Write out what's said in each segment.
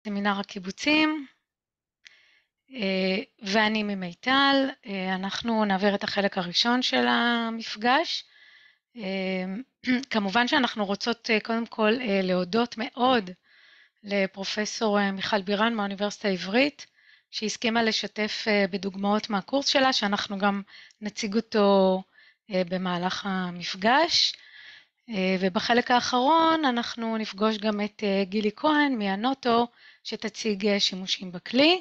סמינר הקיבוצים, ואני ממיטל. אנחנו נעביר את החלק הראשון של המפגש. כמובן שאנחנו רוצות קודם כל להודות מאוד לפרופסור מיכל בירן מהאוניברסיטה העברית, שהסכימה לשתף בדוגמאות מהקורס שלה, שאנחנו גם נציג אותו במהלך המפגש. ובחלק האחרון אנחנו נפגוש גם את גילי כהן מהנוטו, שתציג שימושים בכלי.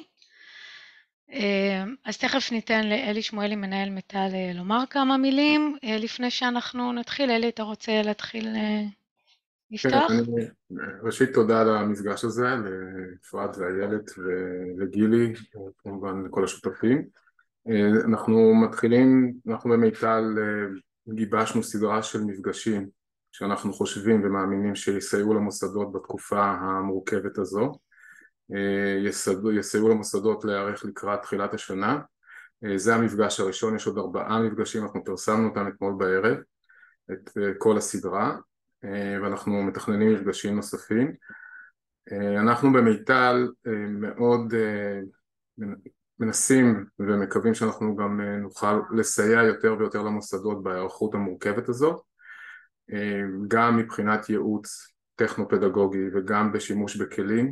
אז תכף ניתן לאלי שמואלי מנהל מיטל לומר כמה מילים. לפני שאנחנו נתחיל, אלי, אתה רוצה להתחיל לפתוח? כן, ראשית תודה על המפגש הזה, לאפרת ואיילת ולגילי, כמובן לכל השותפים. אנחנו מתחילים, אנחנו במיטל גיבשנו סדרה של מפגשים שאנחנו חושבים ומאמינים שיסייעו למוסדות בתקופה המורכבת הזו, יסייעו למוסדות להיערך לקראת תחילת השנה. זה המפגש הראשון, יש עוד 4 מפגשים, אנחנו פרסמנו אותם אתמול בערב, את כל הסדרה, ואנחנו מתכננים מפגשים נוספים. אנחנו במיטל מאוד מנסים ומקווים שאנחנו גם נוכל לסייע יותר ויותר למוסדות בהיערכות המורכבת הזו, גם מבחינת ייעוץ טכנו-פדגוגי וגם בשימוש בכלים,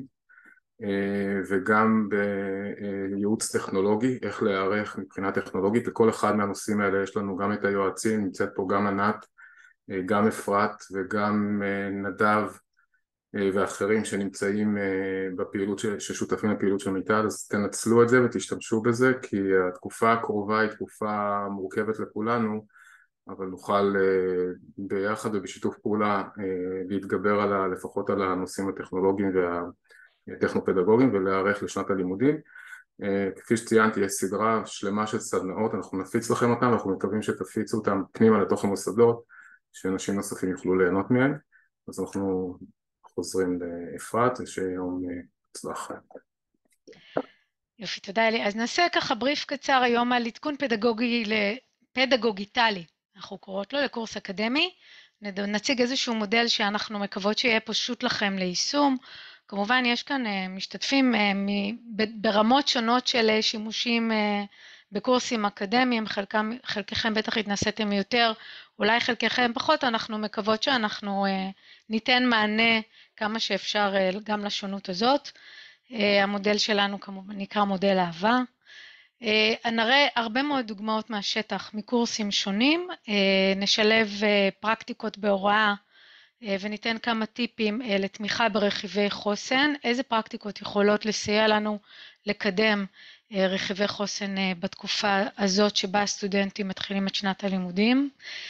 וגם בייעוץ טכנולוגי, איך להיערך מבחינה טכנולוגית. לכל אחד מהנושאים האלה יש לנו גם את היועצים, נמצאת פה גם ענת, גם אפרת וגם נדב ואחרים שנמצאים בפעילות, ששותפים לפעילות של מיטל. אז תנצלו את זה ותשתמשו בזה, כי התקופה הקרובה היא תקופה מורכבת לכולנו, אבל נוכל ביחד ובשיתוף פעולה להתגבר לפחות על הנושאים הטכנולוגיים והטכנו-פדגוגיים ולהיערך לשנת הלימודים. כפי שציינתי, יש סדרה שלמה של סדנאות, אנחנו נפיץ לכם אותם, ואנחנו מקווים שתפיצו אותם פנימה לתוך המוסדות, שאנשים נוספים יוכלו ליהנות מהם. אז אנחנו חוזרים לאפרת, שיום הצלח. יופי, תודה אלי. אז נעשה ככה בריף קצר היום על עדכון פדגוגיטלי, אנחנו קוראות לו, לקורס אקדמי. נציג איזשהו מודל שאנחנו מקוות שיהיה פשוט לכם ליישום. כמובן יש כאן משתתפים ברמות שונות של שימושים בקורסים אקדמיים, חלקכם בטח התנסיתם יותר, אולי חלקכם פחות. אנחנו מקוות שאנחנו ניתן מענה כמה שאפשר גם לשונות הזאת. המודל שלנו כמובן נקרא מודל אהבה. נראה הרבה מאוד דוגמאות מהשטח מקורסים שונים, נשלב פרקטיקות בהוראה וניתן כמה טיפים לתמיכה ברכיבי חוסן, איזה פרקטיקות יכולות לסייע לנו לקדם רכיבי חוסן בתקופה הזאת שבה הסטודנטים מתחילים את שנת הלימודים,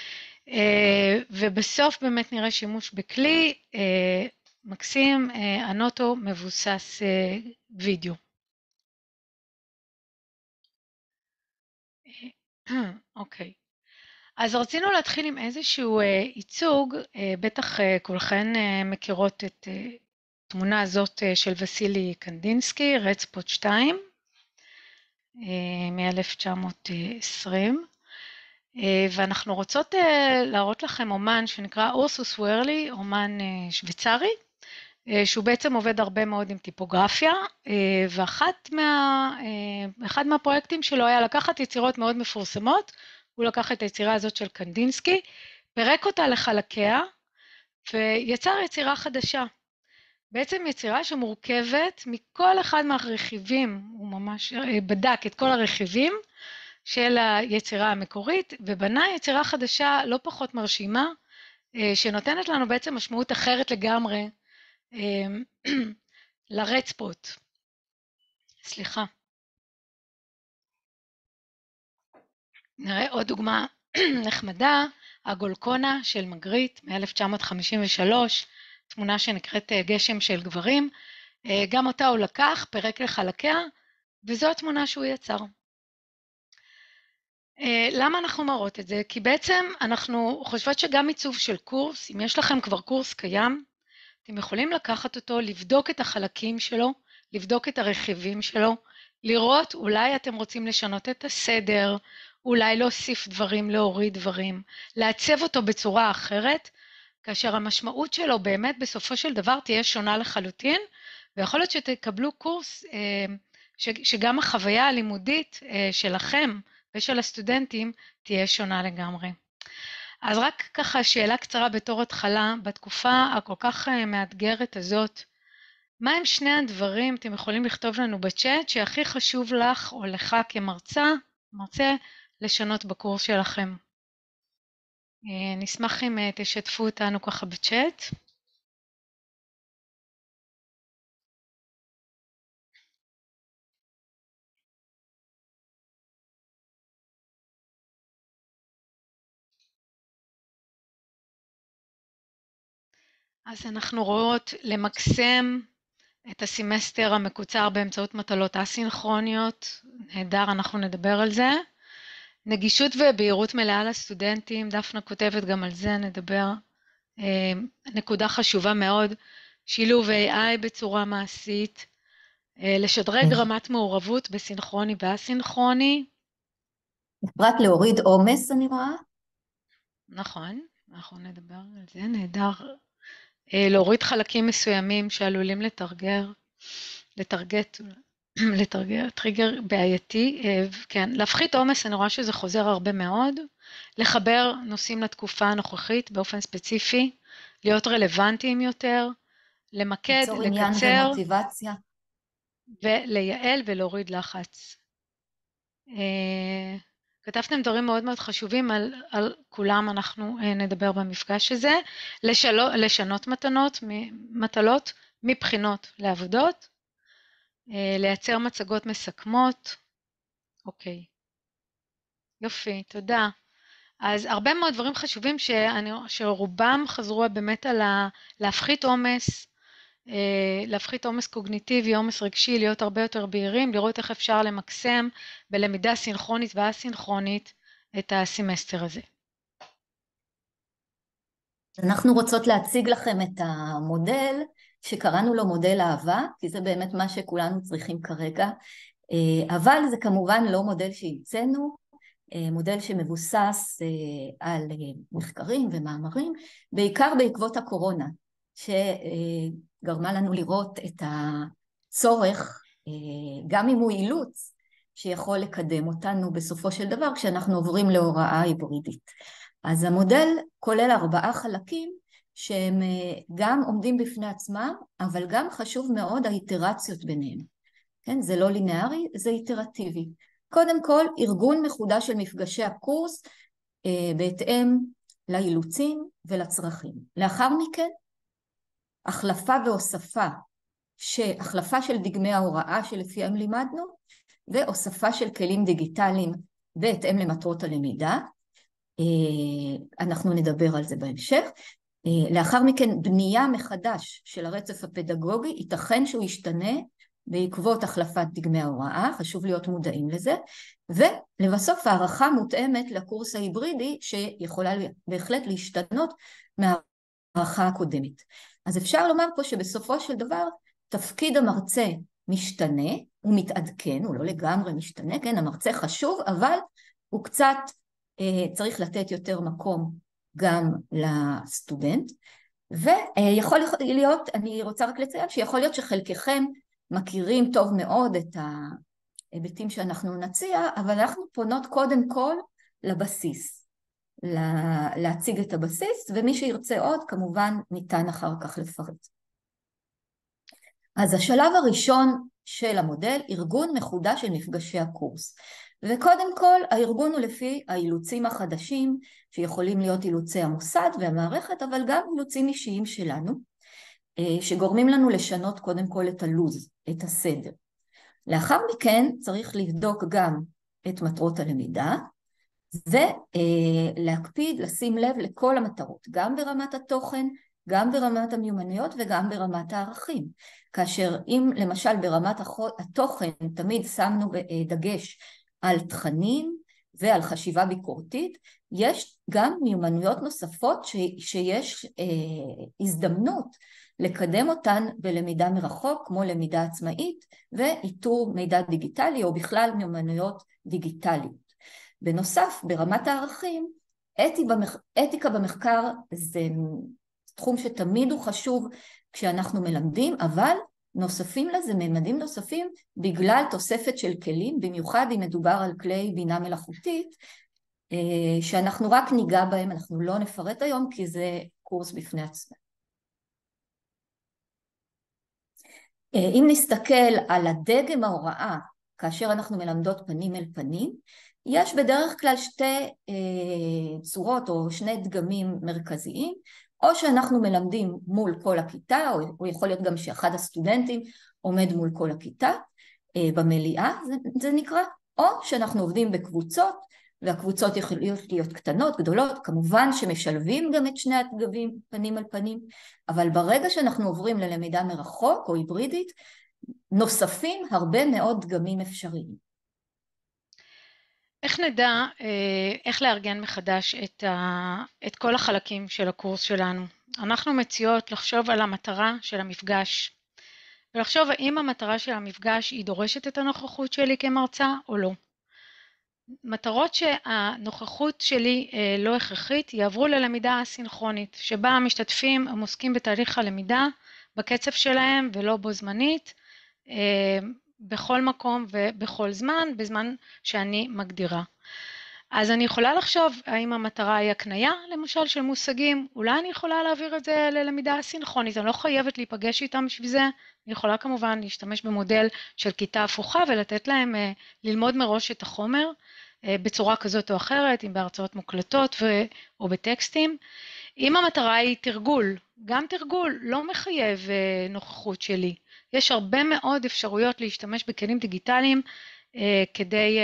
ובסוף באמת נראה שימוש בכלי מקסים, הנוטו מבוסס וידאו. אוקיי. אז רצינו להתחיל עם איזשהו ייצוג, בטח כולכן מכירות את התמונה הזאת של וסילי קנדינסקי, רדספוט 2, מ-1920, ואנחנו רוצות להראות לכם אומן שנקרא אורסוס ווירלי, אומן שוויצרי, שהוא בעצם עובד הרבה מאוד עם טיפוגרפיה, ואחד מהפרויקטים שלו היה לקחת יצירות מאוד מפורסמות. הוא לקח את היצירה הזאת של קנדינסקי, פרק אותה לחלקיה, ויצר יצירה חדשה. בעצם יצירה שמורכבת מכל אחד מהרכיבים, הוא ממש בדק את כל הרכיבים של היצירה המקורית, ובנה יצירה חדשה לא פחות מרשימה, שנותנת לנו בעצם משמעות אחרת לגמרי, לרדספוט. סליחה. נראה עוד דוגמה נחמדה, הגולקונה של מגריט מ-1953, תמונה שנקראת גשם של גברים, גם אותה הוא לקח, פרק לחלקיה, וזו התמונה שהוא יצר. למה אנחנו מראות את זה? כי בעצם אנחנו חושבות שגם עיצוב של קורס, אם יש לכם כבר קורס קיים, אתם יכולים לקחת אותו, לבדוק את החלקים שלו, לבדוק את הרכיבים שלו, לראות אולי אתם רוצים לשנות את הסדר, אולי להוסיף דברים, להוריד דברים, לעצב אותו בצורה אחרת, כאשר המשמעות שלו באמת בסופו של דבר תהיה שונה לחלוטין, ויכול להיות שתקבלו קורס שגם החוויה הלימודית שלכם ושל הסטודנטים תהיה שונה לגמרי. אז רק ככה שאלה קצרה בתור התחלה, בתקופה הכל כך מאתגרת הזאת, מה הם שני הדברים, אתם יכולים לכתוב לנו בצ'אט, שהכי חשוב לך או לך מרצה, לשנות בקורס שלכם? נשמח אם תשתפו אותנו ככה בצ'אט. אז אנחנו רואות למקסם את הסמסטר המקוצר באמצעות מטלות אסינכרוניות, נהדר, אנחנו נדבר על זה. נגישות ובהירות מלאה לסטודנטים, דפנה כותבת גם על זה, נדבר. נקודה חשובה מאוד, שילוב AI בצורה מעשית, לשדרג רמת מעורבות בסינכרוני ואסינכרוני. רק להוריד עומס, אני רואה. נכון, אנחנו נדבר על זה, נהדר. להוריד חלקים מסוימים שעלולים לטרגר טריגר בעייתי, כן, להפחית עומס, אני רואה שזה חוזר הרבה מאוד, לחבר נושאים לתקופה הנוכחית באופן ספציפי, להיות רלוונטיים יותר, למקד, ליצור עניין לקצר, ומוטיבציה. ולייעל ולהוריד לחץ. כתבתם דברים מאוד מאוד חשובים, על כולם אנחנו נדבר במפגש הזה, לשנות מטלות מבחינות לעבודות, לייצר מצגות מסכמות, אוקיי. יופי, תודה. אז הרבה מאוד דברים חשובים שרובם חזרו באמת על להפחית עומס קוגניטיבי, עומס רגשי, להיות הרבה יותר בהירים, לראות איך אפשר למקסם בלמידה סינכרונית ואסינכרונית את הסמסטר הזה. אנחנו רוצות להציג לכם את המודל שקראנו לו מודל אהבה, כי זה באמת מה שכולנו צריכים כרגע, אבל זה כמובן לא מודל שהמצאנו, מודל שמבוסס על מחקרים ומאמרים, בעיקר בעקבות הקורונה, שגרמה לנו לראות את הצורך, גם אם הוא אילוץ, שיכול לקדם אותנו בסופו של דבר כשאנחנו עוברים להוראה היברידית. אז המודל כולל 4 חלקים שהם גם עומדים בפני עצמם, אבל גם חשוב מאוד האיטרציות ביניהם. כן? זה לא לינארי, זה איטרטיבי. קודם כל, ארגון מחודש של מפגשי הקורס בהתאם לאילוצים ולצרכים. לאחר מכן, החלפה והוספה, החלפה של דגמי ההוראה שלפיהם לימדנו, והוספה של כלים דיגיטליים בהתאם למטרות הלמידה. אנחנו נדבר על זה בהמשך. לאחר מכן, בנייה מחדש של הרצף הפדגוגי, ייתכן שהוא ישתנה בעקבות החלפת דגמי ההוראה, חשוב להיות מודעים לזה, ולבסוף הערכה מותאמת לקורס ההיברידי שיכולה בהחלט להשתנות מהערכה הקודמת. אז אפשר לומר פה שבסופו של דבר תפקיד המרצה משתנה, הוא מתעדכן, הוא לא לגמרי משתנה, כן, המרצה חשוב, אבל הוא קצת צריך לתת יותר מקום גם לסטודנט, ויכול להיות, אני רוצה רק לציין שיכול להיות שחלקכם מכירים טוב מאוד את ההיבטים שאנחנו נציע, אבל אנחנו פונות קודם כל לבסיס, להציג את הבסיס, ומי שירצה עוד כמובן ניתן אחר כך לפרט. אז השלב הראשון של המודל, ארגון מחודש של מפגשי הקורס. וקודם כל, הארגון הוא לפי האילוצים החדשים, שיכולים להיות אילוצי המוסד והמערכת, אבל גם אילוצים אישיים שלנו, שגורמים לנו לשנות קודם כל את הלוז, את הסדר. לאחר מכן צריך לבדוק גם את מטרות הלמידה, ולהקפיד, לשים לב לכל המטרות, גם ברמת התוכן, גם ברמת המיומנויות וגם ברמת הערכים. כאשר אם למשל ברמת התוכן תמיד שמנו דגש על תכנים ועל חשיבה ביקורתית, יש גם מיומנויות נוספות שיש הזדמנות לקדם אותן בלמידה מרחוק, כמו למידה עצמאית ואיתור מידע דיגיטלי או בכלל מיומנויות דיגיטליות. בנוסף, ברמת הערכים, אתיקה במחקר זה תחום שתמיד הוא חשוב כשאנחנו מלמדים, אבל נוספים לזה ממדים נוספים בגלל תוספת של כלים, במיוחד אם מדובר על כלי בינה מלאכותית, שאנחנו רק ניגע בהם, אנחנו לא נפרט היום כי זה קורס בפני עצמו. אם נסתכל על הדגם ההוראה, כאשר אנחנו מלמדות פנים אל פנים, יש בדרך כלל שתי צורות או שני דגמים מרכזיים, או שאנחנו מלמדים מול כל הכיתה, או יכול להיות גם שאחד הסטודנטים עומד מול כל הכיתה במליאה, זה נקרא, או שאנחנו עובדים בקבוצות, והקבוצות יכולות להיות קטנות, גדולות, כמובן שמשלבים גם את שני הדגמים פנים על פנים, אבל ברגע שאנחנו עוברים ללמידה מרחוק או היברידית, נוספים הרבה מאוד דגמים אפשריים. איך נדע איך לארגן מחדש את כל החלקים של הקורס שלנו? אנחנו מציעות לחשוב על המטרה של המפגש, ולחשוב האם המטרה של המפגש היא דורשת את הנוכחות שלי כמרצה או לא. מטרות שהנוכחות שלי לא הכרחית יעברו ללמידה הסינכרונית, שבה המשתתפים הם עוסקים בתהליך הלמידה בקצב שלהם ולא בו זמנית, בכל מקום ובכל זמן, בזמן שאני מגדירה. אז אני יכולה לחשוב האם המטרה היא הקנייה, למשל של מושגים, אולי אני יכולה להעביר את זה ללמידה הסינכרונית, אני לא חייבת להיפגש איתם בשביל זה, אני יכולה כמובן להשתמש במודל של כיתה הפוכה ולתת להם ללמוד מראש את החומר, בצורה כזאת או אחרת, אם בהרצאות מוקלטות או בטקסטים. אם המטרה היא תרגול, גם תרגול לא מחייב נוכחות שלי. יש הרבה מאוד אפשרויות להשתמש בכלים דיגיטליים כדי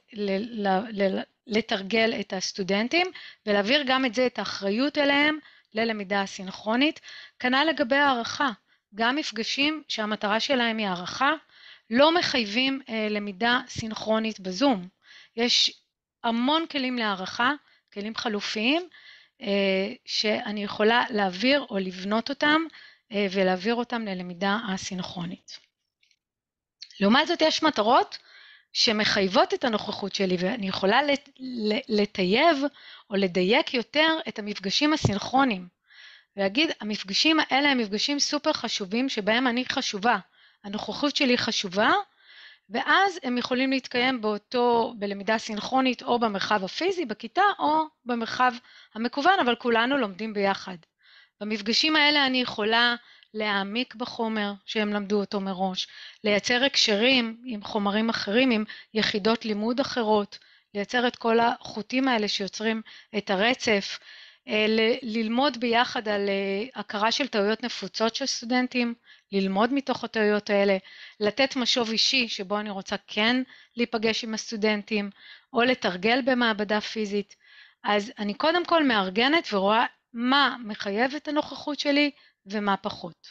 לתרגל את הסטודנטים, ולהעביר גם את זה, את האחריות אליהם, ללמידה הסינכרונית. כנ"ל לגבי הערכה, גם מפגשים שהמטרה שלהם היא הערכה, לא מחייבים למידה סינכרונית בזום. יש המון כלים להערכה, כלים חלופיים, שאני יכולה להעביר או לבנות אותם, ולהעביר אותם ללמידה הסינכרונית. לעומת זאת יש מטרות שמחייבות את הנוכחות שלי, ואני יכולה לטייב או לדייק יותר את המפגשים הסינכרוניים, ולהגיד, המפגשים האלה הם מפגשים סופר חשובים, שבהם אני חשובה, הנוכחות שלי חשובה, ואז הם יכולים להתקיים בלמידה סינכרונית, או במרחב הפיזי בכיתה, או במרחב המקוון, אבל כולנו לומדים ביחד. במפגשים האלה אני יכולה להעמיק בחומר שהם למדו אותו מראש, לייצר הקשרים עם חומרים אחרים, עם יחידות לימוד אחרות, לייצר את כל החוטים האלה שיוצרים את הרצף, ללמוד ביחד על הכרה של טעויות נפוצות של סטודנטים, ללמוד מתוך הטעויות האלה, לתת משוב אישי שבו אני רוצה כן להיפגש עם הסטודנטים, או לתרגל במעבדה פיזית. אז אני קודם כל מארגנת ורואה מה מחייב את הנוכחות שלי ומה פחות.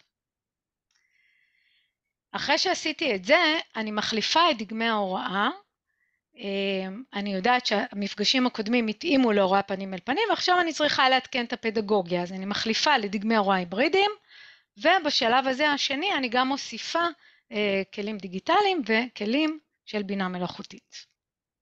אחרי שעשיתי את זה, אני מחליפה את דגמי ההוראה. אני יודעת שהמפגשים הקודמים התאימו להוראה פנים אל פנים, ועכשיו אני צריכה להתקן את הפדגוגיה, אז אני מחליפה לדגמי הוראה היברידיים, ובשלב הזה השני אני גם מוסיפה כלים דיגיטליים וכלים של בינה מלאכותית.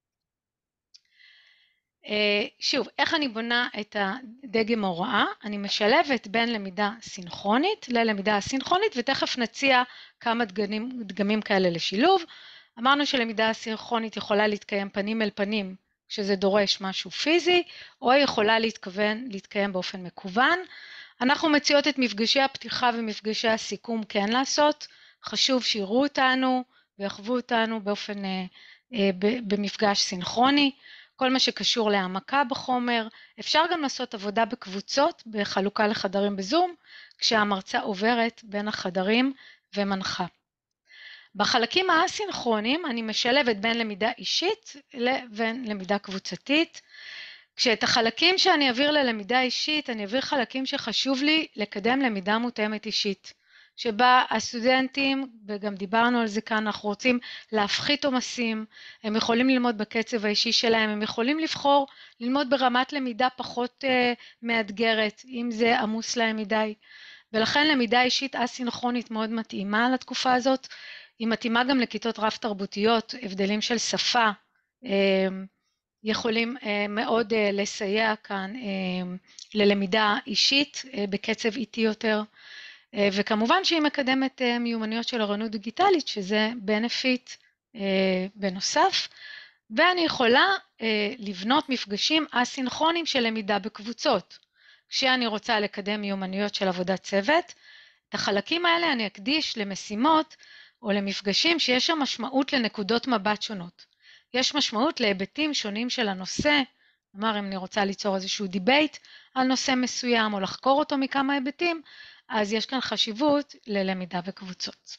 שוב, איך אני בונה את הדגם ההוראה? אני משלבת בין למידה סינכרונית ללמידה הסינכרונית, ותכף נציע כמה דגמים כאלה לשילוב. אמרנו שלמידה הסינכרונית יכולה להתקיים פנים אל פנים, כשזה דורש משהו פיזי, או יכולה להתקיים באופן מקוון. אנחנו מציעות את מפגשי הפתיחה ומפגשי הסיכום כן לעשות, חשוב שיראו אותנו ויחוו אותנו במפגש סינכרוני. כל מה שקשור להעמקה בחומר, אפשר גם לעשות עבודה בקבוצות, בחלוקה לחדרים בזום, כשהמרצה עוברת בין החדרים ומנחה. בחלקים האסינכרוניים אני משלבת בין למידה אישית לבין למידה קבוצתית, כשאת החלקים שאני אעביר ללמידה אישית, אני אעביר חלקים שחשוב לי לקדם למידה מותאמת אישית, שבה הסטודנטים, וגם דיברנו על זה כאן, אנחנו רוצים להפחית עומסים, הם יכולים ללמוד בקצב האישי שלהם, הם יכולים לבחור ללמוד ברמת למידה פחות מאתגרת, אם זה עמוס להם מדי, ולכן למידה אישית אסינכרונית מאוד מתאימה לתקופה הזאת, היא מתאימה גם לכיתות רב תרבותיות, הבדלים של שפה, יכולים מאוד לסייע כאן ללמידה אישית בקצב איטי יותר. וכמובן שהיא מקדמת מיומנויות של אוריינות דיגיטלית, שזה בנפיט בנוסף, ואני יכולה לבנות מפגשים אסינכרונים של למידה בקבוצות. כשאני רוצה לקדם מיומנויות של עבודת צוות, את החלקים האלה אני אקדיש למשימות או למפגשים שיש שם משמעות לנקודות מבט שונות. יש משמעות להיבטים שונים של הנושא, כלומר אם אני רוצה ליצור איזשהו דיבייט על נושא מסוים או לחקור אותו מכמה היבטים, אז יש כאן חשיבות ללמידה בקבוצות.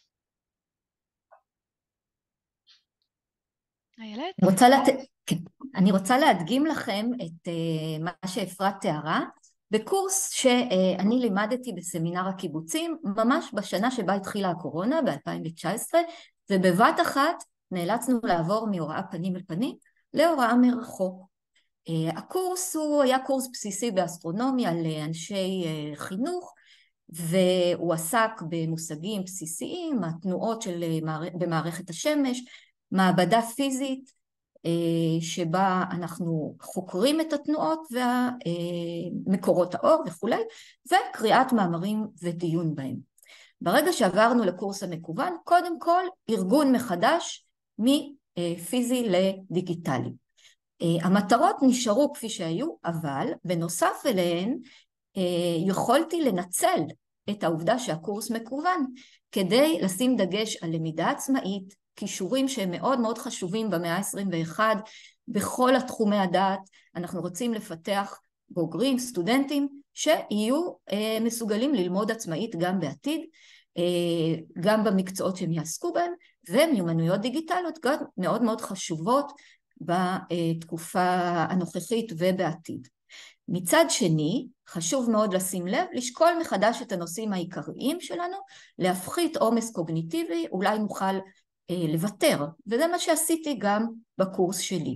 איילת? אני רוצה להדגים לכם את מה שאפרת תיארה, בקורס שאני לימדתי בסמינר הקיבוצים, ממש בשנה שבה התחילה הקורונה, ב-2019, ובבת אחת נאלצנו לעבור מהוראה פנים אל פנים להוראה מרחוק. הקורס היה קורס בסיסי באסטרונומיה לאנשי חינוך, והוא עסק במושגים בסיסיים, התנועות במערכת השמש, מעבדה פיזית, שבה אנחנו חוקרים את התנועות ומקורות האור וכולי, וקריאת מאמרים ודיון בהם. ברגע שעברנו לקורס המקוון, קודם כל ארגון מחדש מפיזי לדיגיטלי. המטרות נשארו כפי שהיו, אבל בנוסף אליהן יכולתי לנצל את העובדה שהקורס מקוון כדי לשים דגש על למידה עצמאית, כישורים שהם מאוד מאוד חשובים במאה ה-21 בכל התחומי הדעת. אנחנו רוצים לפתח בוגרים, סטודנטים שיהיו מסוגלים ללמוד עצמאית גם בעתיד, גם במקצועות שהם יעסקו בהם, ומיומנויות דיגיטליות גם מאוד מאוד חשובות בתקופה הנוכחית ובעתיד. מצד שני, חשוב מאוד לשים לב, לשקול מחדש את הנושאים העיקריים שלנו, להפחית עומס קוגניטיבי, אולי נוכל לוותר, וזה מה שעשיתי גם בקורס שלי.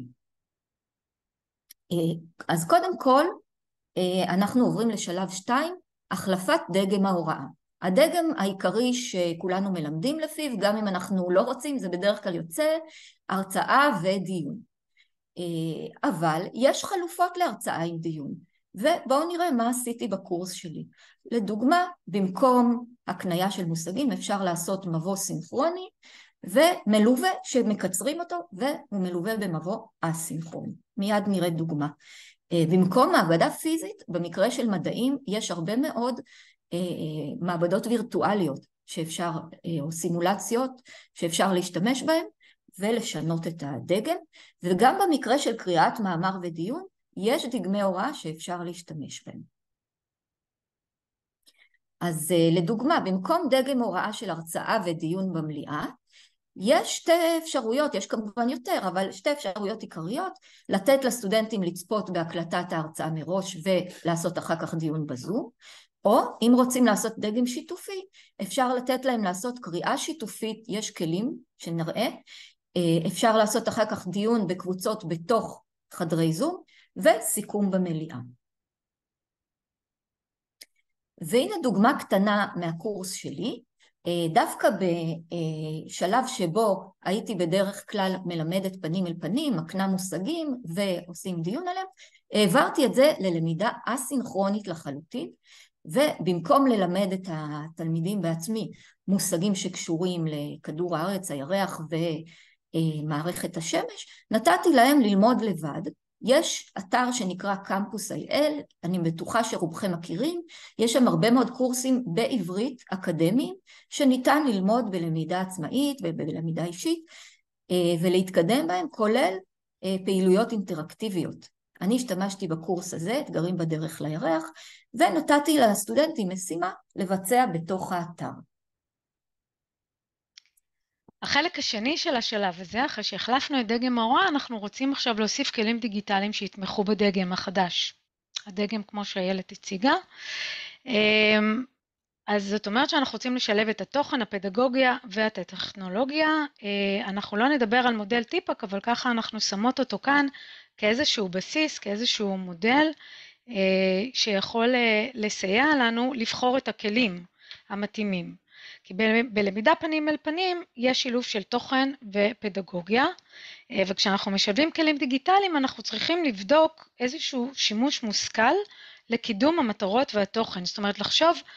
אז קודם כל, אנחנו עוברים לשלב 2, החלפת דגם ההוראה. הדגם העיקרי שכולנו מלמדים לפיו, גם אם אנחנו לא רוצים, זה בדרך כלל יוצא הרצאה ודיון. אבל יש חלופות להרצאה עם דיון, ובואו נראה מה עשיתי בקורס שלי. לדוגמה, במקום הקנייה של מושגים אפשר לעשות מבוא סינכרוני, ומלווה שמקצרים אותו, והוא מלווה במבוא אסינכרוני. מיד נראה דוגמה. במקום מעבדה פיזית, במקרה של מדעים, יש הרבה מאוד מעבדות וירטואליות שאפשר, או סימולציות שאפשר להשתמש בהן, ולשנות את הדגם, וגם במקרה של קריאת מאמר ודיון, יש דגמי הוראה שאפשר להשתמש בהם. אז לדוגמה, במקום דגם הוראה של הרצאה ודיון במליאה, יש שתי אפשרויות, יש כמובן יותר, אבל שתי אפשרויות עיקריות, לתת לסטודנטים לצפות בהקלטת ההרצאה מראש ולעשות אחר כך דיון בזום, או אם רוצים לעשות דגם שיתופי, אפשר לתת להם לעשות קריאה שיתופית, יש כלים שנראה, אפשר לעשות אחר כך דיון בקבוצות בתוך חדרי זום, וסיכום במליאה. והנה דוגמה קטנה מהקורס שלי, דווקא בשלב שבו הייתי בדרך כלל מלמדת פנים אל פנים, מקנה מושגים ועושים דיון עליהם, העברתי את זה ללמידה אסינכרונית לחלוטין, ובמקום ללמד את התלמידים בעצמי מושגים שקשורים לכדור הארץ, הירח ומערכת השמש, נתתי להם ללמוד לבד. יש אתר שנקרא Campus.il, אני בטוחה שרובכם מכירים, יש שם הרבה מאוד קורסים בעברית אקדמיים, שניתן ללמוד בלמידה עצמאית ובלמידה אישית, ולהתקדם בהם, כולל פעילויות אינטראקטיביות. אני השתמשתי בקורס הזה, אתגרים בדרך לירח, ונתתי לסטודנטים משימה לבצע בתוך האתר. החלק השני של השלב הזה, אחרי שהחלפנו את דגם ההוראה, אנחנו רוצים עכשיו להוסיף כלים דיגיטליים שיתמכו בדגם החדש. הדגם כמו שאיילת הציגה. אז זאת אומרת שאנחנו רוצים לשלב את התוכן, הפדגוגיה ואת הטכנולוגיה. אנחנו לא נדבר על מודל טיפק, אבל ככה אנחנו שמות אותו כאן כאיזשהו בסיס, כאיזשהו מודל שיכול לסייע לנו לבחור את הכלים המתאימים. כי בלמידה פנים אל פנים יש שילוב של תוכן ופדגוגיה, וכשאנחנו משלבים כלים דיגיטליים אנחנו צריכים לבדוק איזשהו שימוש מושכל לקידום המטרות והתוכן, זאת אומרת לחשוב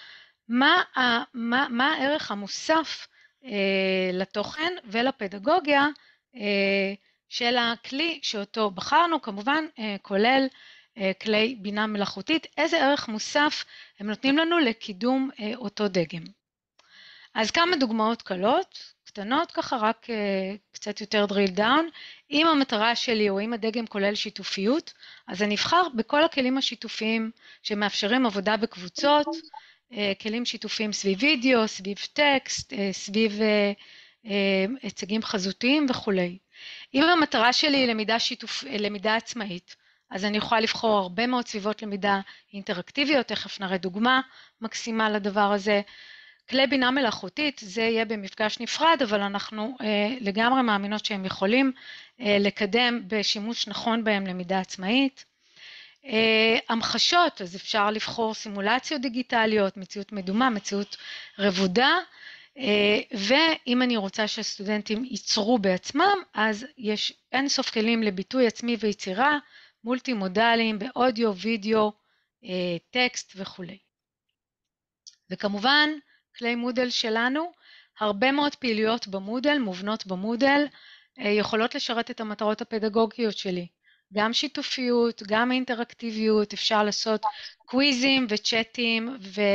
מה הערך המוסף לתוכן ולפדגוגיה של הכלי שאותו בחרנו, כמובן כולל כלי בינה מלאכותית, איזה ערך מוסף הם נותנים לנו לקידום אותו דגם. אז כמה דוגמאות קטנות ככה, רק קצת יותר drill down. אם המטרה שלי או אם הדגם כולל שיתופיות, אז אני אבחר בכל הכלים השיתופיים שמאפשרים עבודה בקבוצות, כלים שיתופיים סביב וידאו, סביב טקסט, סביב הצגים חזותיים וכולי. אם המטרה שלי היא למידה עצמאית, אז אני יכולה לבחור הרבה מאוד סביבות למידה אינטראקטיביות, תכף נראה דוגמה מקסימה לדבר הזה. כלי בינה מלאכותית, זה יהיה במפגש נפרד, אבל אנחנו לגמרי מאמינות שהם יכולים לקדם בשימוש נכון בהם למידה עצמאית. המחשות, אז אפשר לבחור סימולציות דיגיטליות, מציאות מדומה, מציאות רבודה, ואם אני רוצה שהסטודנטים ייצרו בעצמם, אז יש אינסוף כלים לביטוי עצמי ויצירה, מולטי מודליים באודיו, וידאו, טקסט וכו'. וכמובן, כלי מודל שלנו, הרבה מאוד פעילויות במודל, מובנות במודל, יכולות לשרת את המטרות הפדגוגיות שלי. גם שיתופיות, גם אינטראקטיביות, אפשר לעשות קוויזים וצ'אטים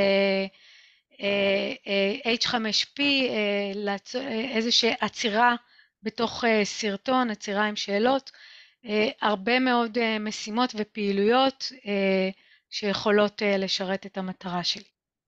ו-H5P, איזושהי עצירה בתוך סרטון, עצירה עם שאלות, הרבה מאוד משימות ופעילויות שיכולות לשרת את המטרה שלי.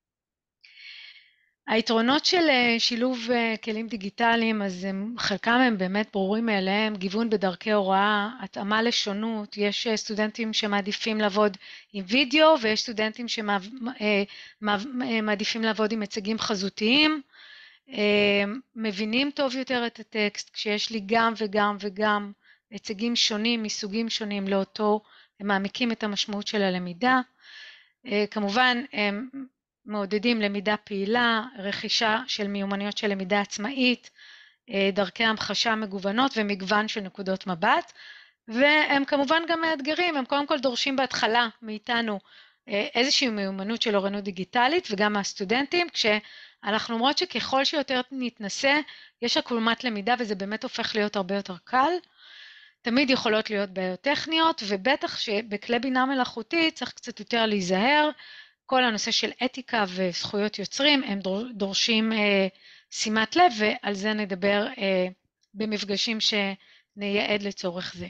היתרונות של שילוב כלים דיגיטליים, אז חלקם הם באמת ברורים מאליהם, גיוון בדרכי הוראה, התאמה לשונות, יש סטודנטים שמעדיפים לעבוד עם וידאו, ויש סטודנטים שמעדיפים לעבוד עם מצגים חזותיים, מבינים טוב יותר את הטקסט, כשיש לי גם וגם וגם מצגים שונים, מסוגים שונים לאותו, הם מעמיקים את המשמעות של הלמידה, כמובן הם מעודדים למידה פעילה, רכישה של מיומנויות של למידה עצמאית, דרכי המחשה מגוונות ומגוון של נקודות מבט, והם כמובן גם מאתגרים, הם קודם כל דורשים בהתחלה מאיתנו איזושהי מיומנות של אוריינות דיגיטלית, וגם מהסטודנטים, כשאנחנו אומרות שככל שיותר נתנסה, יש עקומת למידה וזה באמת הופך להיות הרבה יותר קל, תמיד יכולות להיות בעיות טכניות, ובטח שבכלי בינה מלאכותית צריך קצת יותר להיזהר, כל הנושא של אתיקה וזכויות יוצרים, הם דורשים שימת לב, ועל זה נדבר במפגשים שנייעד לצורך זה.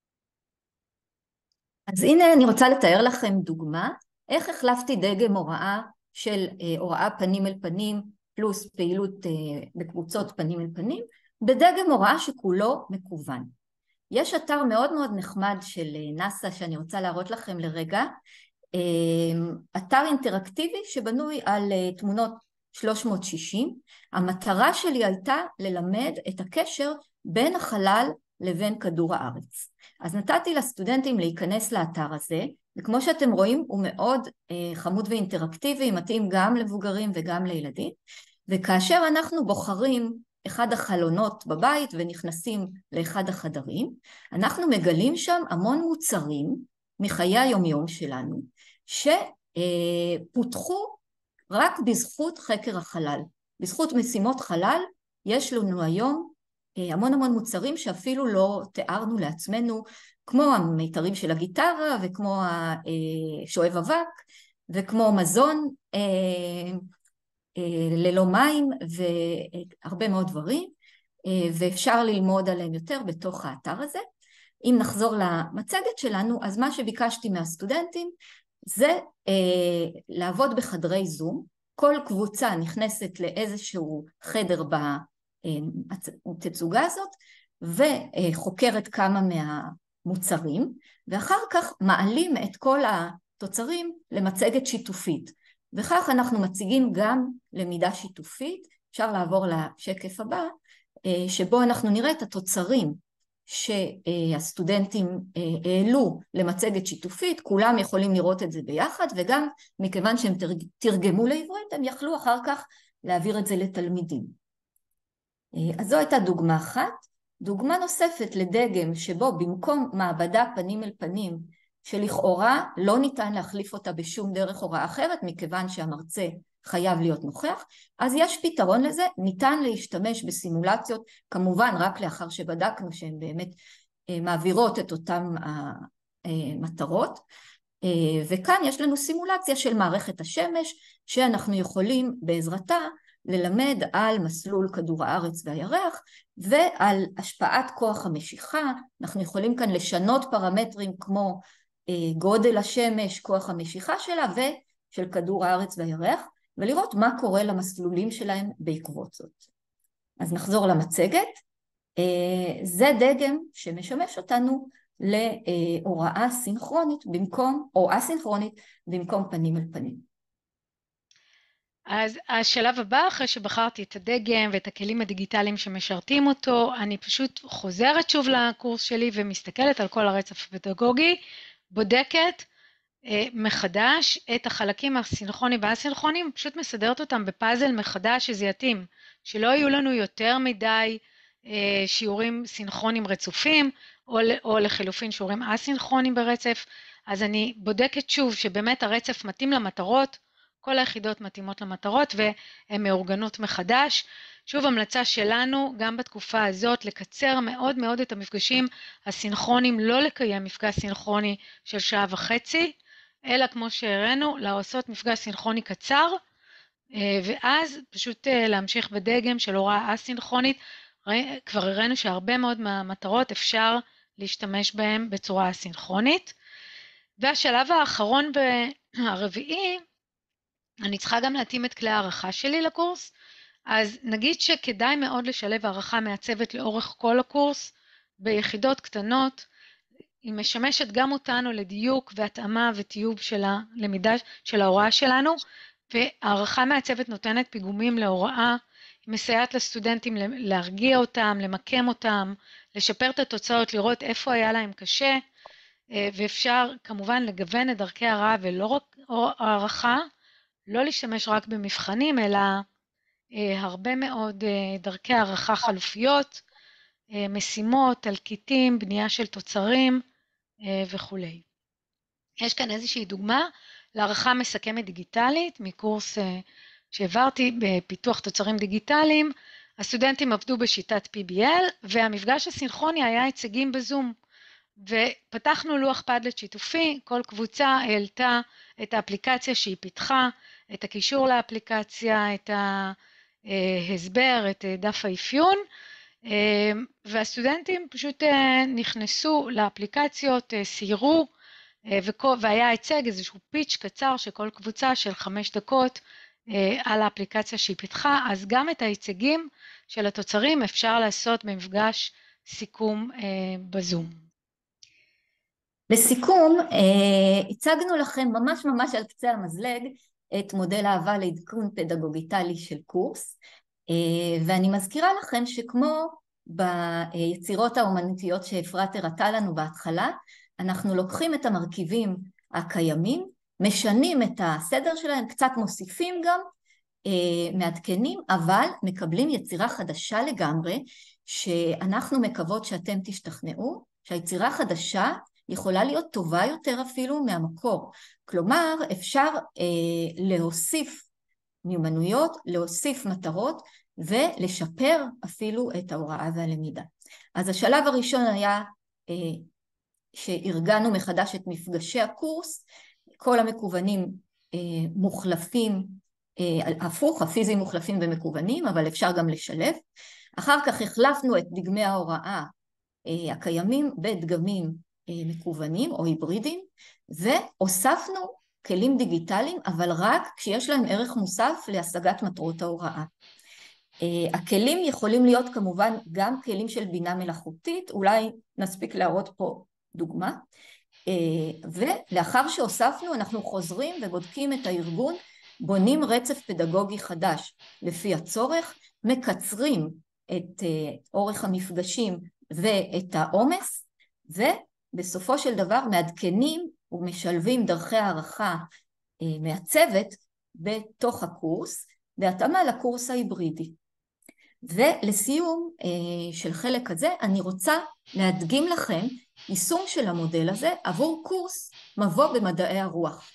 אז הנה אני רוצה לתאר לכם דוגמה, איך החלפתי דגם הוראה של הוראה פנים אל פנים, פלוס פעילות בקבוצות פנים אל פנים, בדגם הוראה שכולו מקוון. יש אתר מאוד מאוד נחמד של נאסא שאני רוצה להראות לכם לרגע, אתר אינטראקטיבי שבנוי על תמונות 360. המטרה שלי הייתה ללמד את הקשר בין החלל לבין כדור הארץ. אז נתתי לסטודנטים להיכנס לאתר הזה, וכמו שאתם רואים הוא מאוד חמוד ואינטראקטיבי, מתאים גם למבוגרים וגם לילדים, וכאשר אנחנו בוחרים אחד החלונות בבית ונכנסים לאחד החדרים, אנחנו מגלים שם המון מוצרים מחיי היומיום שלנו, שפותחו רק בזכות חקר החלל. בזכות משימות חלל יש לנו היום המון מוצרים שאפילו לא תיארנו לעצמנו, כמו המיתרים של הגיטרה וכמו שואב אבק וכמו מזון ללא מים והרבה מאוד דברים, ואפשר ללמוד עליהם יותר בתוך האתר הזה. אם נחזור למצגת שלנו, אז מה שביקשתי מהסטודנטים זה לעבוד בחדרי זום. כל קבוצה נכנסת לאיזשהו חדר בתצוגה הזאת וחוקרת כמה מהמוצרים, ואחר כך מעלים את כל התוצרים למצגת שיתופית, וכך אנחנו מציגים גם למידה שיתופית. אפשר לעבור לשקף הבא שבו אנחנו נראה את התוצרים שהסטודנטים העלו למצגת שיתופית, כולם יכולים לראות את זה ביחד, וגם מכיוון שהם תרגמו לעברית, הם יכלו אחר כך להעביר את זה לתלמידים. אז זו הייתה דוגמה אחת. דוגמה נוספת לדגם שבו במקום מעבדה פנים אל פנים, שלכאורה לא ניתן להחליף אותה בשום דרך הוראה אחרת, מכיוון שהמרצה חייב להיות נוכח, אז יש פתרון לזה, ניתן להשתמש בסימולציות, כמובן רק לאחר שבדקנו שהן באמת מעבירות את אותן המטרות, וכאן יש לנו סימולציה של מערכת השמש, שאנחנו יכולים בעזרתה ללמד על מסלול כדור הארץ והירח, ועל השפעת כוח המשיכה. אנחנו יכולים כאן לשנות פרמטרים כמו גודל השמש, כוח המשיכה שלה, ושל כדור הארץ והירח, ולראות מה קורה למסלולים שלהם בעקבות זאת. אז נחזור למצגת. זה דגם שמשמש אותנו להוראה סינכרונית במקום, או אסינכרונית במקום פנים אל פנים. אז השלב הבא, אחרי שבחרתי את הדגם ואת הכלים הדיגיטליים שמשרתים אותו, אני פשוט חוזרת שוב לקורס שלי ומסתכלת על כל הרצף הפדגוגי, בודקת מחדש את החלקים הסינכרונים והאסינכרונים, פשוט מסדרת אותם בפאזל מחדש שזה יתאים, שלא יהיו לנו יותר מדי שיעורים סינכרונים רצופים, או לחילופין שיעורים אסינכרונים ברצף. אז אני בודקת שוב שבאמת הרצף מתאים למטרות, כל היחידות מתאימות למטרות והן מאורגנות מחדש. שוב, המלצה שלנו גם בתקופה הזאת לקצר מאוד מאוד את המפגשים הסינכרונים, לא לקיים מפגש סינכרוני של 1.5 שעות, אלא כמו שהראינו, לעשות מפגש סינכרוני קצר, ואז פשוט להמשיך בדגם של הוראה אסינכרונית. כבר הראינו שהרבה מאוד מהמטרות אפשר להשתמש בהם בצורה אסינכרונית. והשלב האחרון והרביעי, אני צריכה גם להתאים את כלי הערכה שלי לקורס, אז נגיד שכדאי מאוד לשלב הערכה מעצבת לאורך כל הקורס, ביחידות קטנות, היא משמשת גם אותנו לדיוק והתאמה וטיוב של הלמידה של ההוראה שלנו, והערכה מעצבת נותנת פיגומים להוראה, היא מסייעת לסטודנטים להרגיע אותם, למקם אותם, לשפר את התוצאות, לראות איפה היה להם קשה, ואפשר כמובן לגוון את דרכי ההוראה ולא רק הערכה, לא להשתמש רק במבחנים, אלא הרבה מאוד דרכי הערכה חלופיות, משימות, תלקיטים, בנייה של תוצרים וכו'. יש כאן איזושהי דוגמה לערכה מסכמת דיגיטלית מקורס שהעברתי בפיתוח תוצרים דיגיטליים. הסטודנטים עבדו בשיטת PBL, והמפגש הסינכרוני היה הישגים בזום. ופתחנו לוח פדלט שיתופי, כל קבוצה העלתה את האפליקציה שהיא פיתחה, את הקישור לאפליקציה, את ההסבר, את דף האפיון, והסטודנטים פשוט נכנסו לאפליקציות, סיירו, והיה היצג איזשהו פיץ' קצר שכל קבוצה של 5 דקות על האפליקציה שהיא פיתחה, אז גם את ההיצגים של התוצרים אפשר לעשות במפגש סיכום בזום. לסיכום, הצגנו לכם ממש על קצה המזלג את מודל אהבה לעדכון פדגוגיטלי של קורס, ואני מזכירה לכם שכמו ביצירות האומנותיות שאפרת הראתה לנו בהתחלה, אנחנו לוקחים את המרכיבים הקיימים, משנים את הסדר שלהם, קצת מוסיפים גם, מעדכנים, אבל מקבלים יצירה חדשה לגמרי, שאנחנו מקוות שאתם תשתכנעו, שהיצירה חדשה יכולה להיות טובה יותר אפילו מהמקור. כלומר, אפשר להוסיף מיומנויות, להוסיף מטרות, ולשפר אפילו את ההוראה והלמידה. אז השלב הראשון היה שארגנו מחדש את מפגשי הקורס, כל המקוונים מוחלפים, הפוך, הפיזיים מוחלפים במקוונים, אבל אפשר גם לשלב. אחר כך החלפנו את דגמי ההוראה הקיימים בדגמים מקוונים או היברידים, והוספנו כלים דיגיטליים, אבל רק כשיש להם ערך מוסף להשגת מטרות ההוראה. הכלים יכולים להיות כמובן גם כלים של בינה מלאכותית, אולי נספיק להראות פה דוגמה, ולאחר שהוספנו אנחנו חוזרים ובודקים את הארגון, בונים רצף פדגוגי חדש לפי הצורך, מקצרים את אורך המפגשים ואת העומס, ובסופו של דבר מעדכנים ומשלבים דרכי הערכה מעצבת בתוך הקורס, בהתאמה לקורס ההיברידי. ולסיום של חלק הזה, אני רוצה להדגים לכם יישום של המודל הזה עבור קורס מבוא במדעי הרוח.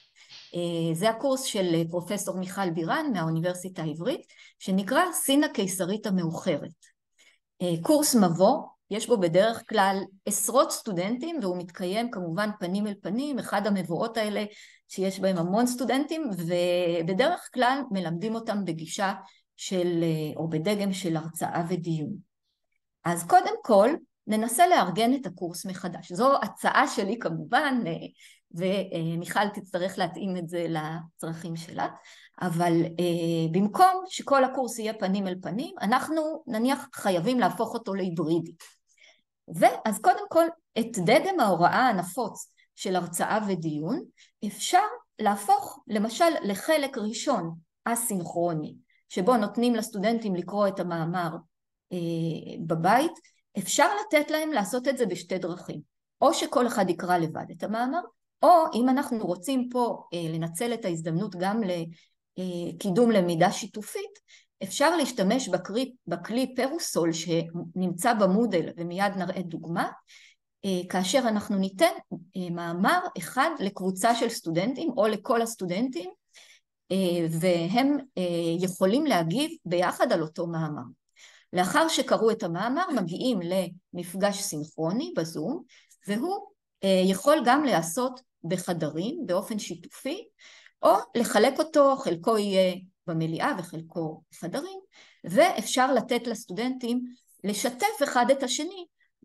זה הקורס של פרופסור מיכל בירן מהאוניברסיטה העברית, שנקרא סין הקיסרית המאוחרת. קורס מבוא, יש בו בדרך כלל עשרות סטודנטים, והוא מתקיים כמובן פנים אל פנים, אחד המבואות האלה שיש בהם המון סטודנטים, ובדרך כלל מלמדים אותם בגישה של, או בדגם של הרצאה ודיון. אז קודם כל, ננסה לארגן את הקורס מחדש. זו הצעה שלי כמובן, ומיכל תצטרך להתאים את זה לצרכים שלה, אבל במקום שכל הקורס יהיה פנים אל פנים, אנחנו נניח חייבים להפוך אותו להיברידי. ואז קודם כל, את דגם ההוראה הנפוץ של הרצאה ודיון, אפשר להפוך למשל לחלק ראשון אסינכרוני, שבו נותנים לסטודנטים לקרוא את המאמר בבית, אפשר לתת להם לעשות את זה בשתי דרכים, או שכל אחד יקרא לבד את המאמר, או אם אנחנו רוצים פה לנצל את ההזדמנות גם לקידום למידה שיתופית, אפשר להשתמש בכלי פרוסול שנמצא במודל, ומיד נראה דוגמה, כאשר אנחנו ניתן מאמר אחד לקבוצה של סטודנטים או לכל הסטודנטים, והם יכולים להגיב ביחד על אותו מאמר. לאחר שקראו את המאמר מגיעים למפגש סינכרוני בזום, והוא יכול גם להיעשות בחדרים באופן שיתופי, או לחלק אותו, חלקו יהיה במליאה וחלקו בחדרים, ואפשר לתת לסטודנטים לשתף אחד את השני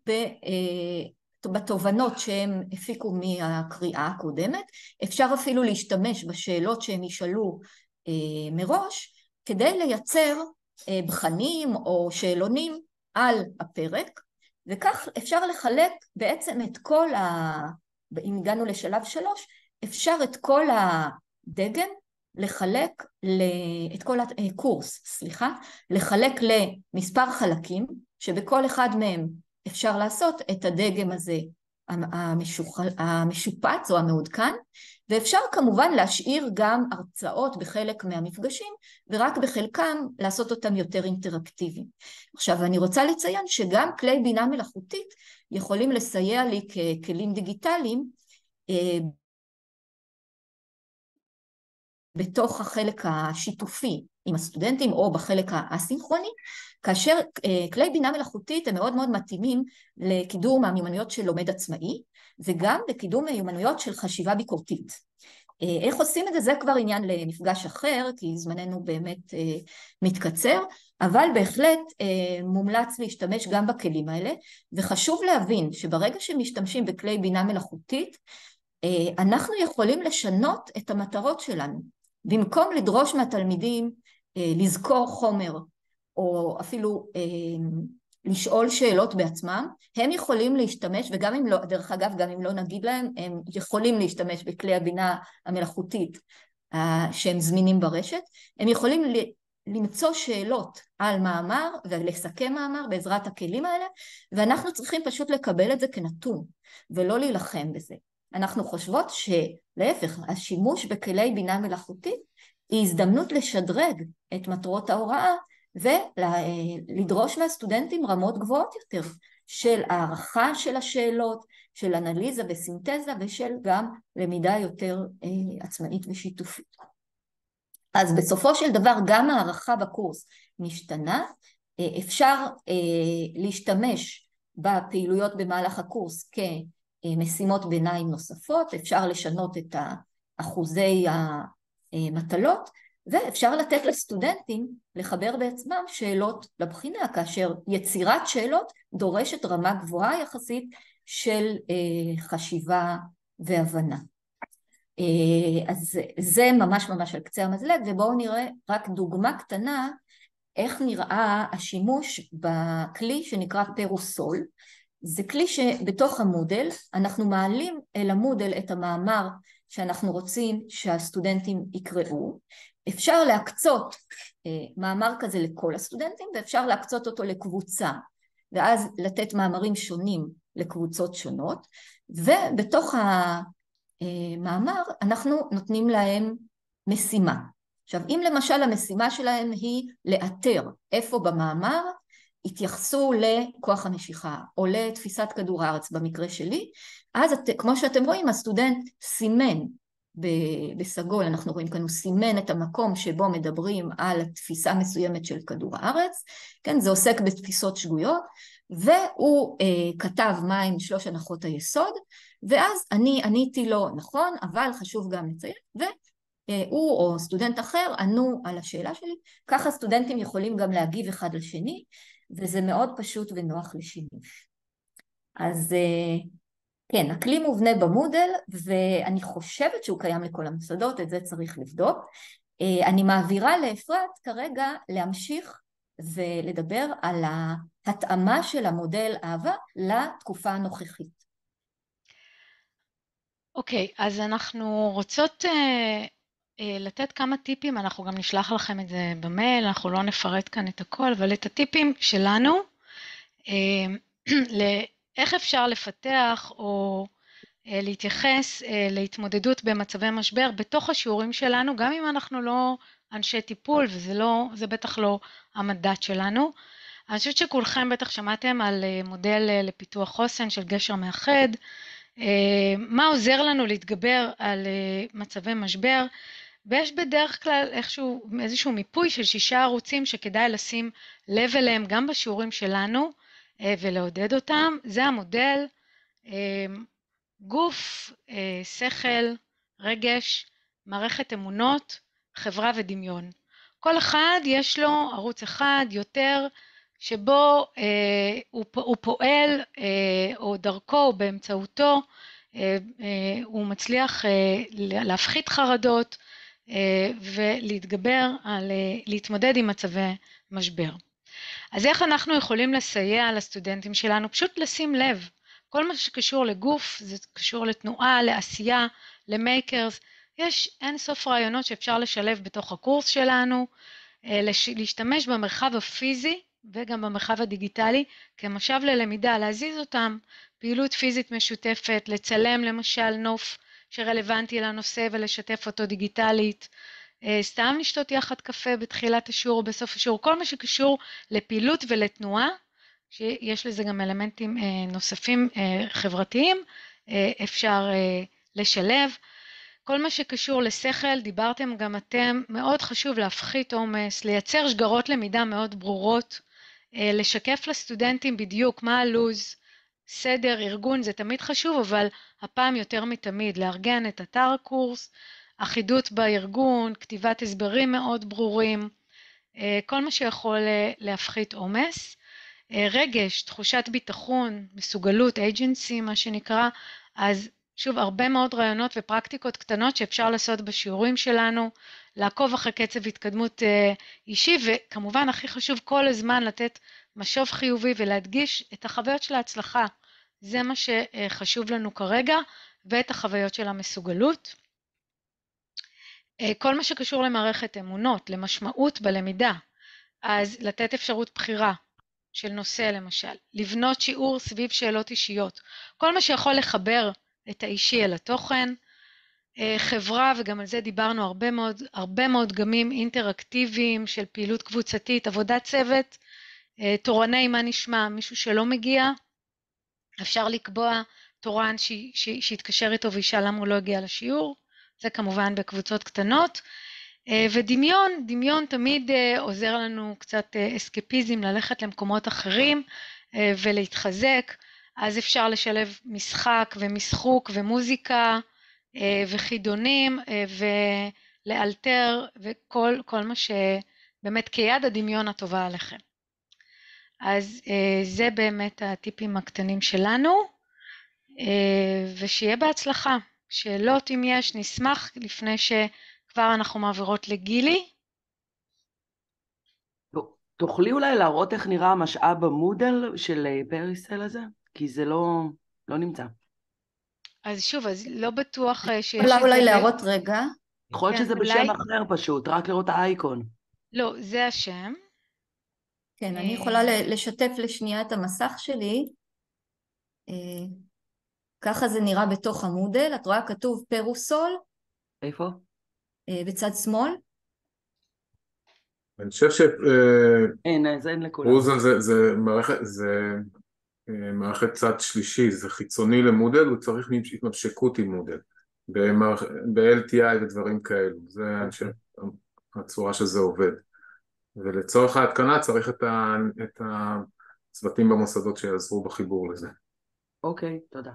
בתובנות שהם הפיקו מהקריאה הקודמת. אפשר אפילו להשתמש בשאלות שהם ישאלו מראש, כדי לייצר בחנים או שאלונים על הפרק, וכך אפשר לחלק בעצם את כל אם הגענו לשלב 3, אפשר את כל הדגם לחלק, את כל הקורס, לחלק למספר חלקים, שבכל אחד מהם אפשר לעשות את הדגם הזה המשופץ או המעודכן, ואפשר כמובן להשאיר גם הרצאות בחלק מהמפגשים, ורק בחלקם לעשות אותם יותר אינטראקטיביים. עכשיו אני רוצה לציין שגם כלי בינה מלאכותית יכולים לסייע לי ככלים דיגיטליים, בתוך החלק השיתופי עם הסטודנטים או בחלק האסינכרוני, כאשר כלי בינה מלאכותית הם מאוד מאוד מתאימים לקידום המיומנויות של לומד עצמאי, וגם לקידום מיומנויות של חשיבה ביקורתית. איך עושים את זה? זה כבר עניין למפגש אחר, כי זמננו באמת מתקצר, אבל בהחלט מומלץ להשתמש גם בכלים האלה, וחשוב להבין שברגע שמשתמשים בכלי בינה מלאכותית, אנחנו יכולים לשנות את המטרות שלנו. במקום לדרוש מהתלמידים לזכור חומר, או אפילו לשאול שאלות בעצמם, הם יכולים להשתמש, וגם אם לא, דרך אגב, גם אם לא נגיד להם, הם יכולים להשתמש בכלי הבינה המלאכותית שהם זמינים ברשת, הם יכולים למצוא שאלות על מאמר ולסכם מאמר בעזרת הכלים האלה, ואנחנו צריכים פשוט לקבל את זה כנתון, ולא להילחם בזה. אנחנו חושבות שלהפך, השימוש בכלי בינה מלאכותית היא הזדמנות לשדרג את מטרות ההוראה, ולדרוש מהסטודנטים רמות גבוהות יותר של הערכה של השאלות, של אנליזה וסינתזה, ושל גם למידה יותר עצמאית ושיתופית. אז בסופו של דבר גם הערכה בקורס משתנה, אפשר להשתמש בפעילויות במהלך הקורס כמשימות ביניים נוספות, אפשר לשנות את אחוזי המטלות, ואפשר לתת לסטודנטים לחבר בעצמם שאלות לבחינה, כאשר יצירת שאלות דורשת רמה גבוהה יחסית של חשיבה והבנה. אז זה ממש ממש על קצה המזלג, ובואו נראה רק דוגמה קטנה איך נראה השימוש בכלי שנקרא פרוסול. זה כלי שבתוך המודל אנחנו מעלים אל המודל את המאמר שאנחנו רוצים שהסטודנטים יקראו. אפשר להקצות מאמר כזה לכל הסטודנטים, ואפשר להקצות אותו לקבוצה, ואז לתת מאמרים שונים לקבוצות שונות, ובתוך המאמר אנחנו נותנים להם משימה. עכשיו, אם למשל המשימה שלהם היא לאתר איפה במאמר התייחסו לכוח המשיכה, או לתפיסת כדור הארץ במקרה שלי, אז כמו שאתם רואים, הסטודנט סימן בסגול, אנחנו רואים כאן הוא סימן את המקום שבו מדברים על תפיסה מסוימת של כדור הארץ, כן, זה עוסק בתפיסות שגויות, והוא כתב מהם 3 הנחות היסוד, ואז אני עניתי לו נכון, אבל חשוב גם לציין, והוא או סטודנט אחר ענו על השאלה שלי, ככה סטודנטים יכולים גם להגיב אחד לשני, וזה מאוד פשוט ונוח לשימוש. אז כן, הכלי מובנה במודל, ואני חושבת שהוא קיים לכל המוסדות, את זה צריך לבדוק. אני מעבירה לאפרת כרגע להמשיך ולדבר על ההתאמה של המודל אהבה לתקופה הנוכחית. אוקיי, אז אנחנו רוצות לתת כמה טיפים, אנחנו גם נשלח לכם את זה במייל, אנחנו לא נפרט כאן את הכל, אבל את הטיפים שלנו, לאיך אפשר לפתח או להתייחס להתמודדות במצבי משבר בתוך השיעורים שלנו, גם אם אנחנו לא אנשי טיפול, וזה בטח לא המנדט שלנו. אני חושבת שכולכם בטח שמעתם על מודל לפיתוח חוסן של גשר מאחד, מה עוזר לנו להתגבר על מצבי משבר, ויש בדרך כלל איזשהו מיפוי של 6 ערוצים שכדאי לשים לב אליהם גם בשיעורים שלנו ולעודד אותם. זה המודל, גוף, שכל, רגש, מערכת אמונות, חברה ודמיון. כל אחד יש לו ערוץ אחד יותר שבו הוא פועל או דרכו או באמצעותו הוא מצליח להפחית חרדות ולהתגבר להתמודד עם מצבי משבר. אז איך אנחנו יכולים לסייע לסטודנטים שלנו? פשוט לשים לב, כל מה שקשור לגוף, זה קשור לתנועה, לעשייה, למייקרס, יש אין סוף רעיונות שאפשר לשלב בתוך הקורס שלנו, להשתמש במרחב הפיזי וגם במרחב הדיגיטלי כמשאב ללמידה, להזיז אותם, פעילות פיזית משותפת, לצלם למשל נוף שרלוונטי לנושא ולשתף אותו דיגיטלית, סתם לשתות יחד קפה בתחילת השיעור או בסוף השיעור, כל מה שקשור לפעילות ולתנועה, שיש לזה גם אלמנטים נוספים חברתיים, אפשר לשלב. כל מה שקשור לשכל, דיברתם גם אתם, מאוד חשוב להפחית עומס, לייצר שגרות למידה מאוד ברורות, לשקף לסטודנטים בדיוק מה הלוז, סדר, ארגון, זה תמיד חשוב, אבל הפעם יותר מתמיד, לארגן את אתר הקורס, אחידות בארגון, כתיבת הסברים מאוד ברורים, כל מה שיכול להפחית עומס. רגש, תחושת ביטחון, מסוגלות, agency, מה שנקרא, אז שוב, הרבה מאוד רעיונות ופרקטיקות קטנות שאפשר לעשות בשיעורים שלנו, לעקוב אחרי קצב התקדמות אישי, וכמובן הכי חשוב כל הזמן לתת משוב חיובי ולהדגיש את החוויות של ההצלחה. זה מה שחשוב לנו כרגע, ואת החוויות של המסוגלות. כל מה שקשור למערכת אמונות, למשמעות בלמידה, אז לתת אפשרות בחירה של נושא למשל, לבנות שיעור סביב שאלות אישיות, כל מה שיכול לחבר את האישי אל התוכן, חברה, וגם על זה דיברנו הרבה מאוד דגמים אינטראקטיביים של פעילות קבוצתית, עבודת צוות, תורני מה נשמע, מישהו שלא מגיע, אפשר לקבוע תורן שיתקשר איתו וישאל למה הוא לא הגיע לשיעור, זה כמובן בקבוצות קטנות, ודמיון תמיד עוזר לנו קצת אסקפיזם, ללכת למקומות אחרים ולהתחזק, אז אפשר לשלב משחק ומשחוק ומוזיקה וחידונים ולאלתר וכל מה שבאמת כיד הדמיון הטובה עליכם. אז זה באמת הטיפים הקטנים שלנו, ושיהיה בהצלחה. שאלות אם יש, נשמח לפני שכבר אנחנו מעבירות לגילי. תוכלי אולי להראות איך נראה המשאב המודל של פריסל הזה? כי זה לא נמצא. אז שוב, אז לא בטוח שיש יכולה אולי להראות רגע. יכול להיות שזה בשם אחר פשוט, רק לראות האייקון. לא, זה השם. כן, אני יכולה לשתף לשנייה את המסך שלי. ככה זה נראה בתוך המודל. את רואה כתוב פרוסול. איפה? בצד שמאל. אני חושב אין לכולם. פרוסול זה מערכת צד שלישי, זה חיצוני למודל, הוא צריך התממשקות עם מודל. ב-LTI ודברים כאלו, זה הצורה שזה עובד. ולצורך ההתקנה צריך את הצוותים במוסדות שיעזרו בחיבור לזה. אוקיי, תודה.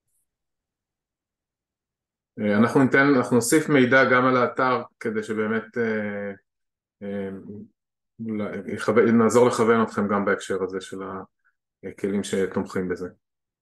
אנחנו נוסיף מידע גם על האתר כדי שבאמת נעזור לכוון אתכם גם בהקשר הזה של הכלים שתומכים בזה.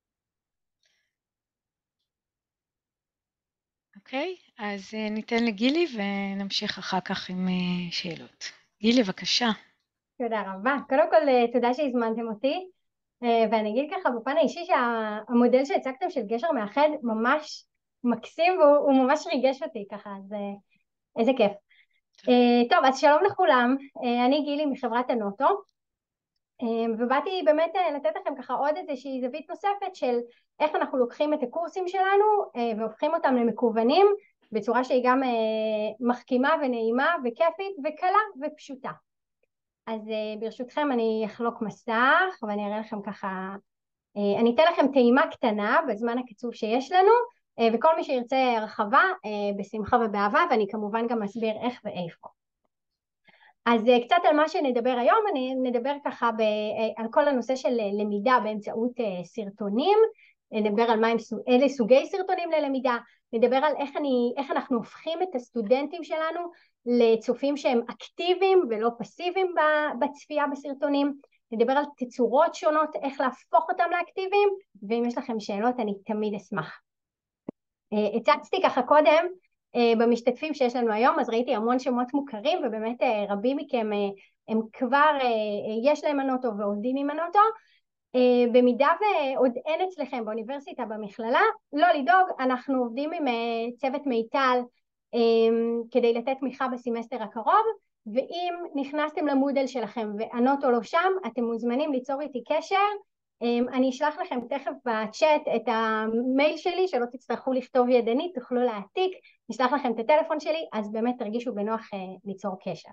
אוקיי, אז ניתן לגילי ונמשיך אחר כך עם שאלות. גילי, בבקשה. תודה רבה. קודם כל, תודה שהזמנתם אותי, ואני אגיד ככה בפן האישי שהמודל שהצגתם של גשר מאחד ממש מקסים, והוא ממש ריגש אותי ככה, אז איזה כיף. טוב, אז שלום לכולם, אני גילי מחברת הנוטו, ובאתי באמת לתת לכם ככה עוד איזושהי זווית נוספת של איך אנחנו לוקחים את הקורסים שלנו והופכים אותם למקוונים בצורה שהיא גם מחכימה ונעימה וכיפית וקלה ופשוטה. אז ברשותכם אני אחלוק מסך ואני אראה לכם ככה, אני אתן לכם טעימה קטנה בזמן הקצוב שיש לנו, וכל מי שירצה הרחבה בשמחה ובאהבה, ואני כמובן גם אסביר איך ואיפה. אז קצת על מה שנדבר היום, אני נדבר ככה על כל הנושא של למידה באמצעות סרטונים, נדבר על אלה סוגי סרטונים ללמידה, נדבר על איך אנחנו הופכים את הסטודנטים שלנו לצופים שהם אקטיביים ולא פסיביים בצפייה בסרטונים, נדבר על תצורות שונות, איך להפוך אותם לאקטיביים, ואם יש לכם שאלות אני תמיד אשמח. הצגתי ככה קודם במשתתפים שיש לנו היום, אז ראיתי המון שמות מוכרים, ובאמת רבים מכם הם כבר יש להם הנוטו ועובדים עם הנוטו. במידה ועוד אין אצלכם באוניברסיטה, במכללה, לא לדאוג, אנחנו עובדים עם צוות מיטל כדי לתת תמיכה בסמסטר הקרוב, ואם נכנסתם למודל שלכם והנוטו לא שם, אתם מוזמנים ליצור איתי קשר, אני אשלח לכם תכף בצ'אט את המייל שלי, שלא תצטרכו לכתוב ידנית, תוכלו להעתיק, נשלח לכם את הטלפון שלי, אז באמת תרגישו בנוח ליצור קשר.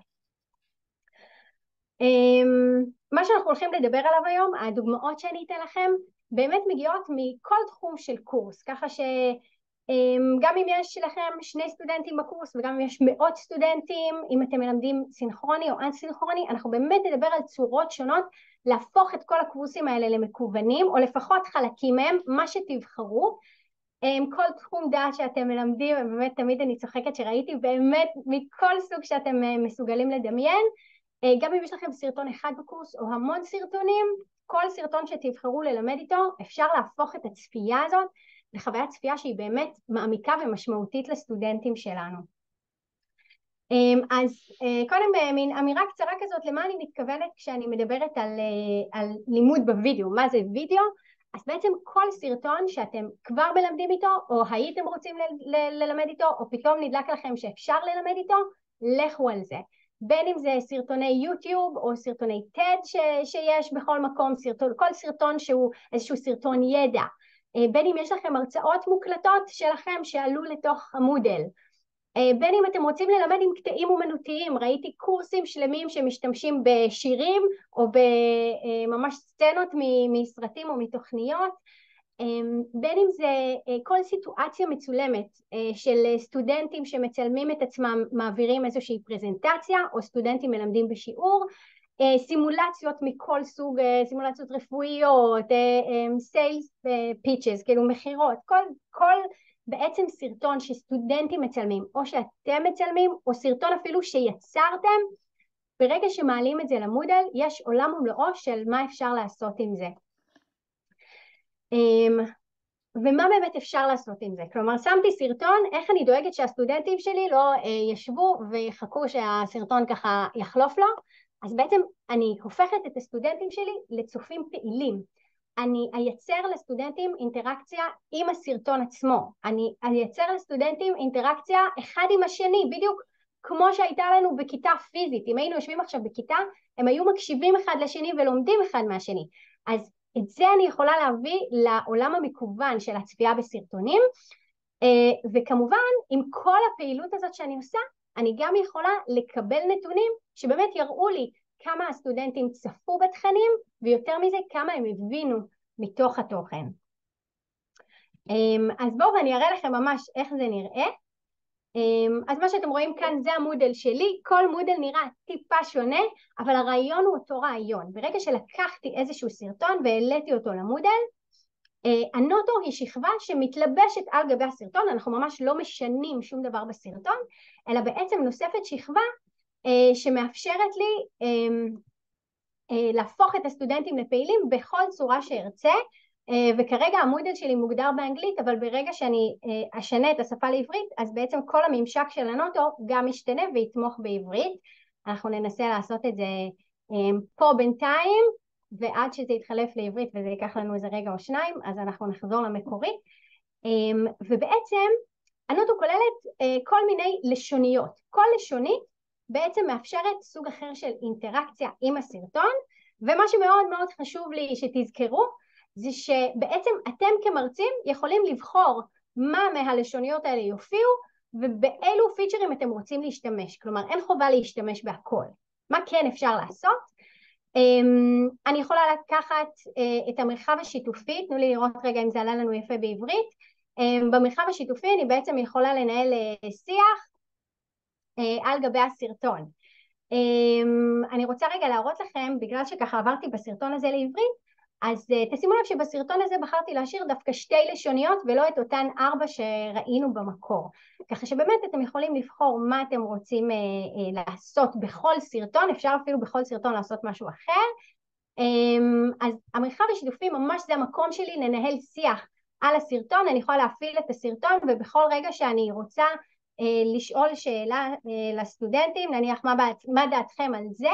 מה שאנחנו הולכים לדבר עליו היום, הדוגמאות שאני אתן לכם, באמת מגיעות מכל תחום של קורס, ככה שגם אם יש לכם 2 סטודנטים בקורס, וגם אם יש מאות סטודנטים, אם אתם מלמדים סינכרוני או אנט-סינכרוני, אנחנו באמת נדבר על צורות שונות, להפוך את כל הקורסים האלה למקוונים, או לפחות חלקים מהם, מה שתבחרו. כל תחום דעת שאתם מלמדים, ובאמת תמיד אני צוחקת שראיתי באמת מכל סוג שאתם מסוגלים לדמיין, גם אם יש לכם סרטון אחד בקורס או המון סרטונים, כל סרטון שתבחרו ללמד איתו, אפשר להפוך את הצפייה הזאת לחוויית צפייה שהיא באמת מעמיקה ומשמעותית לסטודנטים שלנו. אז קודם מין אמירה קצרה כזאת, למה אני מתכוונת כשאני מדברת על לימוד בווידאו, מה זה וידאו? אז בעצם כל סרטון שאתם כבר מלמדים איתו, או הייתם רוצים ללמד איתו, או פתאום נדלק לכם שאפשר ללמד איתו, לכו על זה. בין אם זה סרטוני יוטיוב או סרטוני טד שיש בכל מקום, כל סרטון שהוא איזשהו סרטון ידע, בין אם יש לכם הרצאות מוקלטות שלכם שעלו לתוך המודל, בין אם אתם רוצים ללמד עם קטעים אומנותיים, ראיתי קורסים שלמים שמשתמשים בשירים או בממש סצנות מסרטים או מתוכניות, בין אם זה כל סיטואציה מצולמת של סטודנטים שמצלמים את עצמם, מעבירים איזושהי פרזנטציה, או סטודנטים מלמדים בשיעור, סימולציות מכל סוג, סימולציות רפואיות, סיילס פיצ'ס, כאילו מחירות, כל בעצם סרטון שסטודנטים מצלמים, או שאתם מצלמים, או סרטון אפילו שיצרתם, ברגע שמעלים את זה למודל, יש עולם ומלואו של מה אפשר לעשות עם זה. ומה באמת אפשר לעשות עם זה? כלומר, שמתי סרטון, איך אני דואגת שהסטודנטים שלי לא ישבו ויחכו שהסרטון ככה יחלוף לו, אז בעצם אני הופכת את הסטודנטים שלי לצופים פעילים. אני אייצר לסטודנטים אינטראקציה עם הסרטון עצמו, אני אייצר לסטודנטים אינטראקציה אחד עם השני, בדיוק כמו שהייתה לנו בכיתה פיזית. אם היינו יושבים עכשיו בכיתה, הם היו מקשיבים אחד לשני ולומדים אחד מהשני. אז את זה אני יכולה להביא לעולם המקוון של הצפייה בסרטונים, וכמובן עם כל הפעילות הזאת שאני עושה, אני גם יכולה לקבל נתונים שבאמת יראו לי כמה הסטודנטים צפו בתכנים, ויותר מזה כמה הם הבינו מתוך התוכן. אז בואו ואני אראה לכם ממש איך זה נראה. אז מה שאתם רואים כאן זה המודל שלי, כל מודל נראה טיפה שונה, אבל הרעיון הוא אותו רעיון. ברגע שלקחתי איזשהו סרטון והעליתי אותו למודל, הנוטו היא שכבה שמתלבשת על גבי הסרטון, אנחנו ממש לא משנים שום דבר בסרטון, אלא בעצם נוספת שכבה שמאפשרת לי להפוך את הסטודנטים לפעילים בכל צורה שארצה, וכרגע המודל שלי מוגדר באנגלית, אבל ברגע שאני אשנה את השפה לעברית, אז בעצם כל הממשק של הנוטו גם ישתנה ויתמוך בעברית. אנחנו ננסה לעשות את זה פה בינתיים, ועד שזה יתחלף לעברית, וזה ייקח לנו איזה רגע או שניים, אז אנחנו נחזור למקורי. ובעצם הנוטו כוללת כל מיני לשוניות. כל לשונית בעצם מאפשרת סוג אחר של אינטראקציה עם הסרטון, ומה שמאוד מאוד חשוב לי שתזכרו, זה שבעצם אתם כמרצים יכולים לבחור מה מהלשוניות האלה יופיעו, ובאילו פיצ'רים אתם רוצים להשתמש. כלומר, אין חובה להשתמש בהכל. מה כן אפשר לעשות? אני יכולה לקחת את המרחב השיתופי, תנו לי לראות רגע אם זה עלה לנו יפה בעברית. במרחב השיתופי אני בעצם יכולה לנהל שיח על גבי הסרטון. אני רוצה רגע להראות לכם, בגלל שככה עברתי בסרטון הזה לעברית, אז תשימו לב שבסרטון הזה בחרתי להשאיר דווקא 2 לשוניות ולא את אותן 4 שראינו במקור. ככה שבאמת אתם יכולים לבחור מה אתם רוצים לעשות בכל סרטון, אפשר אפילו בכל סרטון לעשות משהו אחר. אז המרחב השיתופי ממש זה המקום שלי לנהל שיח על הסרטון, אני יכולה להפעיל את הסרטון ובכל רגע שאני רוצה לשאול שאלה לסטודנטים, נניח מה דעתכם על זה,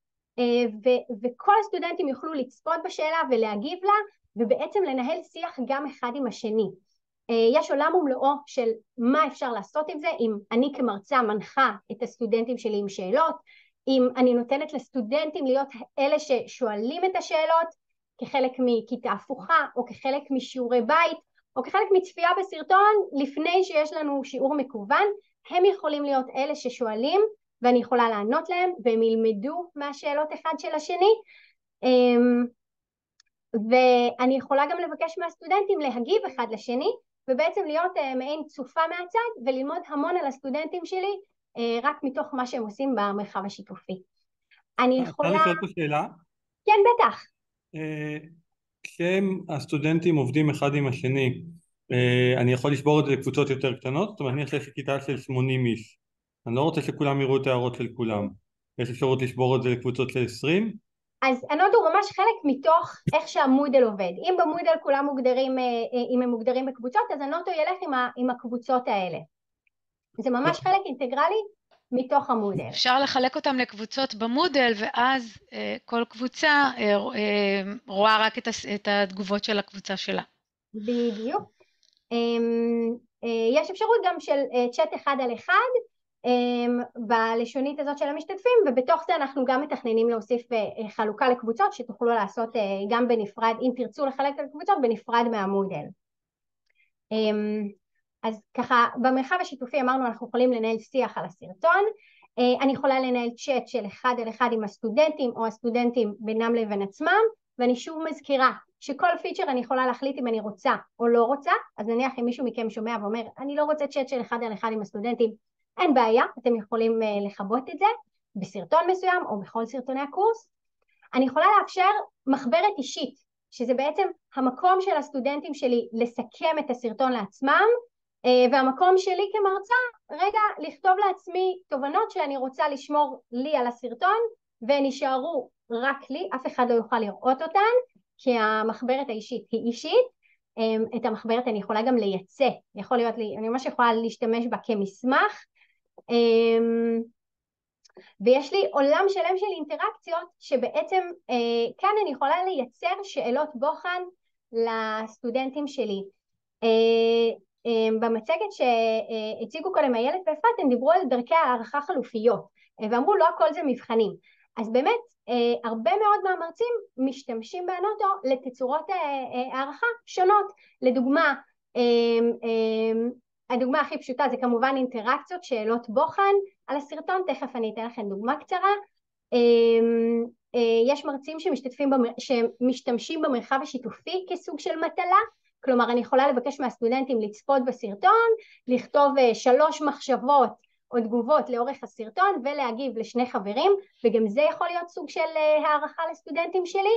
וכל הסטודנטים יוכלו לצפות בשאלה ולהגיב לה, ובעצם לנהל שיח גם אחד עם השני. יש עולם ומלואו של מה אפשר לעשות עם זה, אם אני כמרצה מנחה את הסטודנטים שלי עם שאלות, אם אני נותנת לסטודנטים להיות אלה ששואלים את השאלות, כחלק מכיתה הפוכה, או כחלק משיעורי בית, או כחלק מצפייה בסרטון, לפני שיש לנו שיעור מקוון, הם יכולים להיות אלה ששואלים, ואני יכולה לענות להם, והם ילמדו מהשאלות אחד של השני, ואני יכולה גם לבקש מהסטודנטים להגיב אחד לשני, ובעצם להיות מעין צופה מהצד, וללמוד המון על הסטודנטים שלי, רק מתוך מה שהם עושים במרחב השיתופי. אני יכולה... אפשר לשאול פה שאלה? כן, בטח. כשהם הסטודנטים עובדים אחד עם השני, אני יכול לשבור את זה לקבוצות יותר קטנות? זאת אומרת, אני יש לי כיתה של 80 איש. אני לא רוצה שכולם יראו את ההערות של כולם. יש אפשרות לשבור את זה לקבוצות של 20? אז הנוטו הוא ממש חלק מתוך איך שהמודל עובד. אם במודל כולם מוגדרים, אם הם מוגדרים בקבוצות, אז הנוטו ילך עם הקבוצות האלה. זה ממש חלק אינטגרלי מתוך המודל. אפשר לחלק אותם לקבוצות במודל, ואז כל קבוצה רואה רק את התגובות של הקבוצה שלה. בדיוק. יש אפשרות גם של צ'אט אחד על אחד, בלשונית הזאת של המשתתפים, ובתוך זה אנחנו גם מתכננים להוסיף חלוקה לקבוצות שתוכלו לעשות גם בנפרד, אם תרצו לחלק לקבוצות בנפרד מהמודל. אז ככה במרחב השיתופי אמרנו אנחנו יכולים לנהל שיח על הסרטון, אני יכולה לנהל צ'אט של אחד על אחד עם הסטודנטים או הסטודנטים בינם לבין עצמם, ואני שוב מזכירה שכל פיצ'ר אני יכולה להחליט אם אני רוצה או לא רוצה, אז נניח אם מישהו מכם שומע ואומר אני לא רוצה צ'אט של אחד על אחד עם הסטודנטים, אין בעיה, אתם יכולים לחבות את זה בסרטון מסוים או בכל סרטוני הקורס. אני יכולה לאפשר מחברת אישית, שזה בעצם המקום של הסטודנטים שלי לסכם את הסרטון לעצמם, והמקום שלי כמרצה, רגע, לכתוב לעצמי תובנות שאני רוצה לשמור לי על הסרטון, ונשארו רק לי, אף אחד לא יוכל לראות אותן, כי המחברת האישית היא אישית. את המחברת אני יכולה גם לייצא, יכול להיות לי, אני ממש יכולה להשתמש בה כמסמך, ויש לי עולם שלם של אינטראקציות שבעצם כאן אני יכולה לייצר שאלות בוחן לסטודנטים שלי. במצגת שהציגו קודם איילת ואפרת הם דיברו על דרכי הערכה חלופיות ואמרו לא הכל זה מבחנים, אז באמת הרבה מאוד מהמרצים משתמשים בנוטו לתצורות הערכה שונות. לדוגמה, הדוגמה הכי פשוטה זה כמובן אינטראקציות, שאלות בוחן על הסרטון, תכף אני אתן לכם דוגמה קצרה. יש מרצים שמשתמשים במרחב השיתופי כסוג של מטלה, כלומר אני יכולה לבקש מהסטודנטים לצפות בסרטון, לכתוב 3 מחשבות או תגובות לאורך הסרטון ולהגיב ל2 חברים, וגם זה יכול להיות סוג של הערכה לסטודנטים שלי.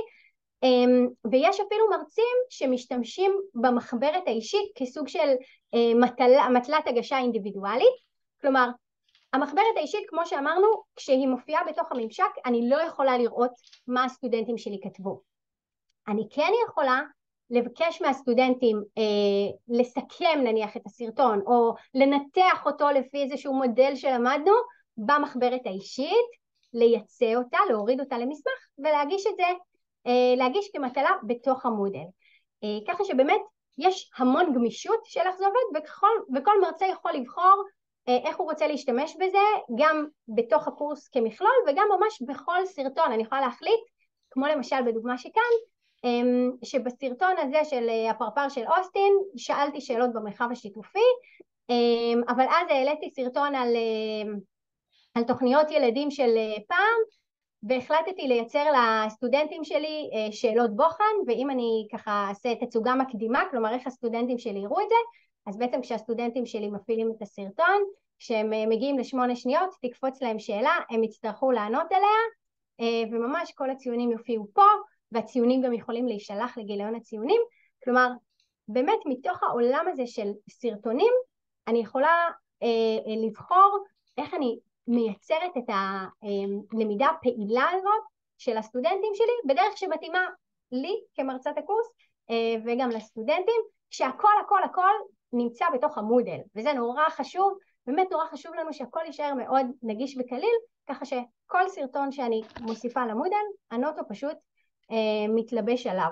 ויש אפילו מרצים שמשתמשים במחברת האישית כסוג של מטלת הגשה אינדיבידואלית. כלומר המחברת האישית, כמו שאמרנו, כשהיא מופיעה בתוך הממשק אני לא יכולה לראות מה הסטודנטים שלי כתבו. אני כן יכולה לבקש מהסטודנטים לסכם נניח את הסרטון או לנתח אותו לפי איזשהו מודל שלמדנו במחברת האישית, לייצא אותה, להוריד אותה למסמך ולהגיש את זה, להגיש כמטלה בתוך המודל. ככה שבאמת יש המון גמישות של איך זה עובד, וכל מרצה יכול לבחור איך הוא רוצה להשתמש בזה, גם בתוך הקורס כמכלול וגם ממש בכל סרטון. אני יכולה להחליט, כמו למשל בדוגמה שכאן, שבסרטון הזה של הפרפר של אוסטין שאלתי שאלות במרחב השיתופי, אבל אז העליתי סרטון על תוכניות ילדים של פעם, והחלטתי לייצר לסטודנטים שלי שאלות בוחן, ואם אני ככה אעשה תצוגה מקדימה, כלומר איך הסטודנטים שלי יראו את זה, אז בעצם כשהסטודנטים שלי מפעילים את הסרטון, כשהם מגיעים ל8 שניות תקפוץ להם שאלה, הם יצטרכו לענות עליה, וממש כל הציונים יופיעו פה, והציונים גם יכולים להישלח לגיליון הציונים. כלומר באמת מתוך העולם הזה של סרטונים אני יכולה לבחור איך אני מייצרת את הלמידה הפעילה הזאת של הסטודנטים שלי בדרך שמתאימה לי כמרצת הקורס וגם לסטודנטים, שהכל הכל הכל נמצא בתוך המודל, וזה נורא חשוב, באמת נורא חשוב לנו שהכל יישאר מאוד נגיש וקליל, ככה שכל סרטון שאני מוסיפה למודל הנוטו פשוט מתלבש עליו.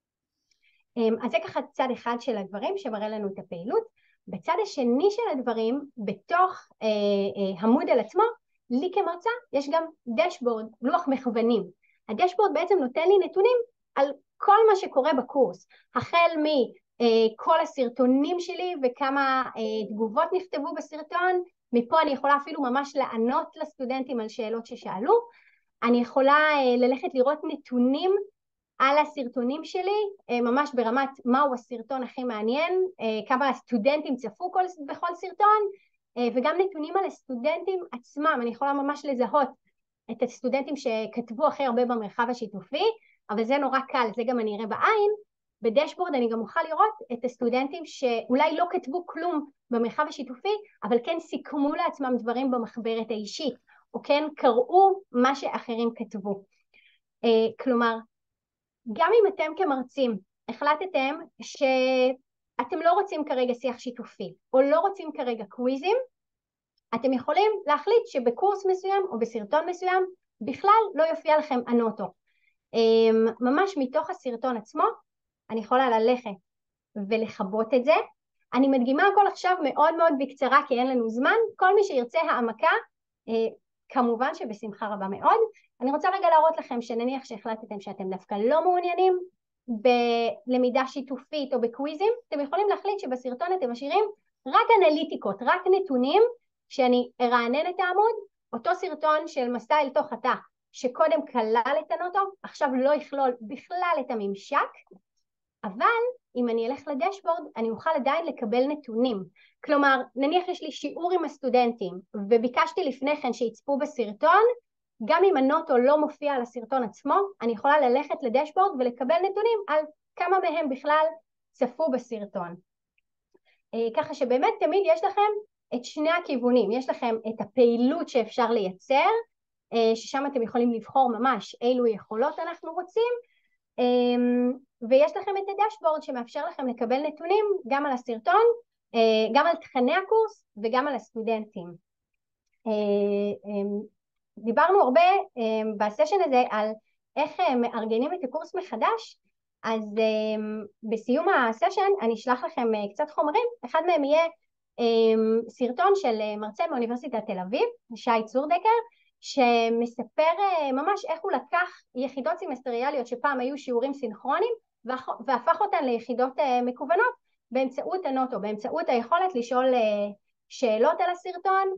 אז זה ככה צד אחד של הדברים שמראה לנו את הפעילות. בצד השני של הדברים, בתוך המודל עצמו, לי כמרצה יש גם דשבורד, לוח מכוונים. הדשבורד בעצם נותן לי נתונים על כל מה שקורה בקורס, החל מכל הסרטונים שלי וכמה תגובות נכתבו בסרטון, מפה אני יכולה אפילו ממש לענות לסטודנטים על שאלות ששאלו, אני יכולה ללכת לראות נתונים על הסרטונים שלי, ממש ברמת מהו הסרטון הכי מעניין, כמה הסטודנטים צפו בכל סרטון, וגם נתונים על הסטודנטים עצמם. אני יכולה ממש לזהות את הסטודנטים שכתבו הכי הרבה במרחב השיתופי, אבל זה נורא קל, זה גם אני אראה בעין. בדשבורד אני גם אוכל לראות את הסטודנטים שאולי לא כתבו כלום במרחב השיתופי, אבל כן סיכמו לעצמם דברים במחברת האישית, או כן קראו מה שאחרים כתבו. כלומר, גם אם אתם כמרצים החלטתם שאתם לא רוצים כרגע שיח שיתופי, או לא רוצים כרגע קוויזים, אתם יכולים להחליט שבקורס מסוים או בסרטון מסוים בכלל לא יופיע לכם הנוטו. ממש מתוך הסרטון עצמו אני יכולה ללכת ולחבות את זה. אני מדגימה הכל עכשיו מאוד מאוד בקצרה כי אין לנו זמן, כל מי שירצה העמקה כמובן שבשמחה רבה מאוד. אני רוצה רגע להראות לכם שנניח שהחלטתם שאתם דווקא לא מעוניינים בלמידה שיתופית או בקוויזים, אתם יכולים להחליט שבסרטון אתם משאירים רק אנליטיקות, רק נתונים, שאני ארענן את העמוד, אותו סרטון של מסע אל תוך התא שקודם כלל את הנוטו, עכשיו לא יכלול בכלל את הממשק, אבל אם אני אלך לדשבורד אני אוכל עדיין לקבל נתונים. כלומר נניח יש לי שיעור עם הסטודנטים וביקשתי לפני כן שיצפו בסרטון, גם אם הנוטו לא מופיע על הסרטון עצמו אני יכולה ללכת לדשבורד ולקבל נתונים על כמה מהם בכלל צפו בסרטון. ככה שבאמת תמיד יש לכם את שני הכיוונים, יש לכם את הפעילות שאפשר לייצר, ששם אתם יכולים לבחור ממש אילו יכולות אנחנו רוצים, ויש לכם את הדשבורד שמאפשר לכם לקבל נתונים גם על הסרטון, גם על תכני הקורס וגם על הסטודנטים. דיברנו הרבה בסשן הזה על איך מארגנים את הקורס מחדש, אז בסיום הסשן אני אשלח לכם קצת חומרים, אחד מהם יהיה סרטון של מרצה מאוניברסיטת תל אביב, שי צורדקר, שמספר ממש איך הוא לקח יחידות סמסטריאליות שפעם היו שיעורים סינכרונים והפך אותן ליחידות מקוונות באמצעות הנוטו, באמצעות היכולת לשאול שאלות על הסרטון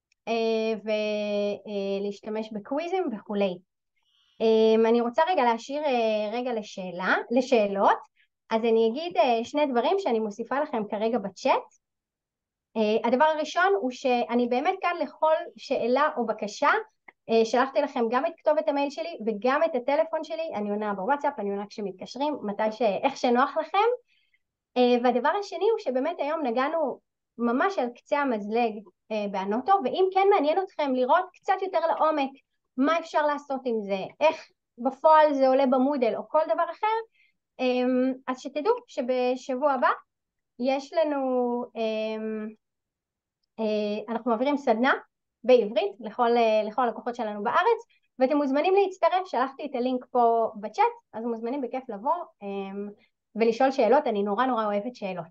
ולהשתמש בקוויזים וכולי. אני רוצה רגע להשאיר רגע לשאלות, אז אני אגיד שני דברים שאני מוסיפה לכם כרגע בצ'אט. הדבר הראשון הוא שאני באמת כאן לכל שאלה או בקשה, שלחתי לכם גם את כתובת המייל שלי וגם את הטלפון שלי, אני עונה בוואטסאפ, אני עונה כשמתקשרים, איך שנוח לכם. והדבר השני הוא שבאמת היום נגענו ממש על קצה המזלג באנוטו, ואם כן מעניין אתכם לראות קצת יותר לעומק מה אפשר לעשות עם זה, איך בפועל זה עולה במודל או כל דבר אחר, אז שתדעו שבשבוע הבא יש לנו, אנחנו מעבירים סדנה בעברית לכל הלקוחות שלנו בארץ, ואתם מוזמנים להצטרף, שלחתי את הלינק פה בצ'אט, אז מוזמנים בכיף לבוא ולשאול שאלות, אני נורא אוהבת שאלות.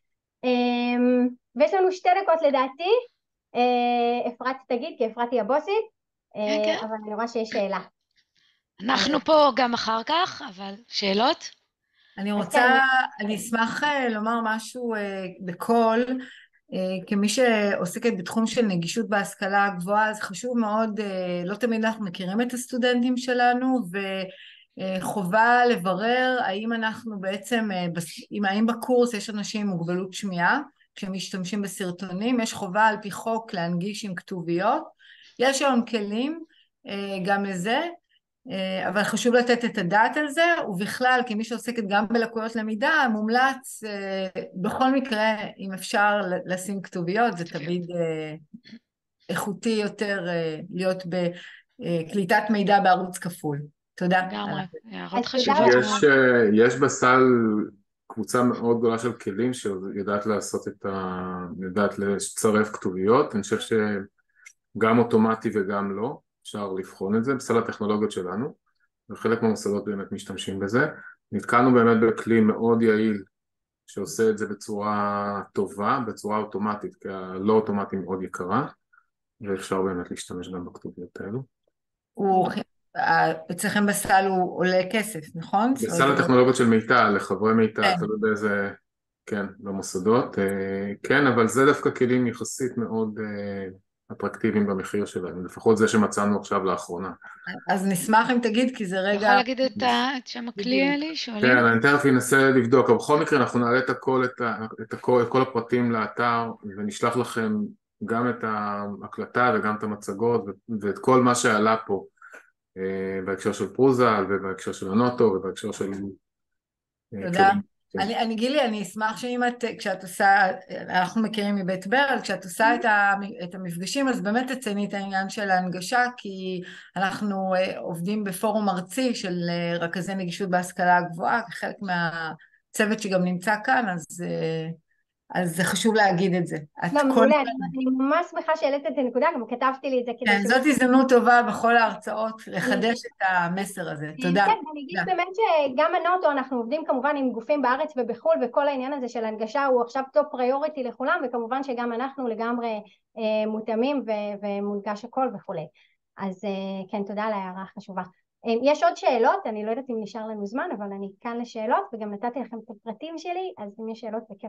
ויש לנו 2 דקות לדעתי, אפרת תגיד, כי אפרת היא הבוסית, אבל אני רואה שיש שאלה. אנחנו פה גם אחר כך, אבל שאלות? אני אשמח לומר משהו בקול, כמי שעוסקת בתחום של נגישות בהשכלה הגבוהה, אז חשוב מאוד, לא תמיד אנחנו מכירים את הסטודנטים שלנו, וחובה לברר האם אנחנו בעצם, האם בקורס יש אנשים עם מוגבלות שמיעה, כשמשתמשים בסרטונים, יש חובה על פי חוק להנגיש עם כתוביות, יש היום כלים גם לזה, אבל חשוב לתת את הדעת על זה, ובכלל, כמי שעוסקת גם בלקויות למידה, מומלץ בכל מקרה, אם אפשר לשים כתוביות, זה תמיד איכותי יותר להיות בקליטת מידע בערוץ כפול. תודה. הערות חשובות. יש בסל קבוצה מאוד גדולה של כלים שיודעת יודעת לצרף כתוביות, אני חושב שגם אוטומטי וגם לא, אפשר לבחון את זה בסל הטכנולוגיות שלנו, וחלק מהמוסדות באמת משתמשים בזה. נתקלנו באמת בכלי מאוד יעיל שעושה את זה בצורה טובה, בצורה אוטומטית, כי הלא אוטומטי מאוד יקרה, ואפשר באמת להשתמש גם בכתוביות האלו. אצלכם בסל הוא עולה כסף, נכון? בסל הטכנולוגיות של מיטל, לחברי מיטל, תלוי באיזה, כן, במוסדות, כן, אבל זה דווקא כלים יחסית מאוד אטרקטיביים במחיר שלהם, לפחות זה שמצאנו עכשיו לאחרונה. אז נשמח אם תגיד, כי זה רגע... אתה יכול להגיד את שם הכלי אלי, שואלים? כן, אני תכף אנסה לבדוק, אבל בכל מקרה אנחנו נעלה את כל הפרטים לאתר, ונשלח לכם גם את ההקלטה וגם את המצגות, ואת כל מה שעלה פה, בהקשר של פרוזל, ובהקשר של אנוטו, ובהקשר של... תודה. אני גילי, אני אשמח שאם כשאת עושה, אנחנו מכירים מבית ברל, כשאת עושה את המפגשים, אז באמת תצייני את העניין של ההנגשה, כי אנחנו עובדים בפורום ארצי של רכזי נגישות בהשכלה הגבוהה, כחלק מהצוות שגם נמצא כאן, אז זה חשוב להגיד את זה. לא, מעולה, אני ממש שמחה שהעלית את הנקודה, גם כתבתי לי את זה כדי... כן, זאת הזדמנות טובה בכל ההרצאות, לחדש את המסר הזה. תודה. כן, אני אגיד באמת שגם אנוטו, אנחנו עובדים כמובן עם גופים בארץ ובחול, וכל העניין הזה של הנגשה הוא עכשיו טופ פריוריטי לכולם, וכמובן שגם אנחנו לגמרי מותאמים ומונגש הכל וכולי. אז כן, תודה על ההערה החשובה. יש עוד שאלות, אני לא יודעת אם נשאר לנו זמן, אבל אני כאן לשאלות, וגם נתתי לכם את הפרטים שלי, אז אם יש שאלות בכיף.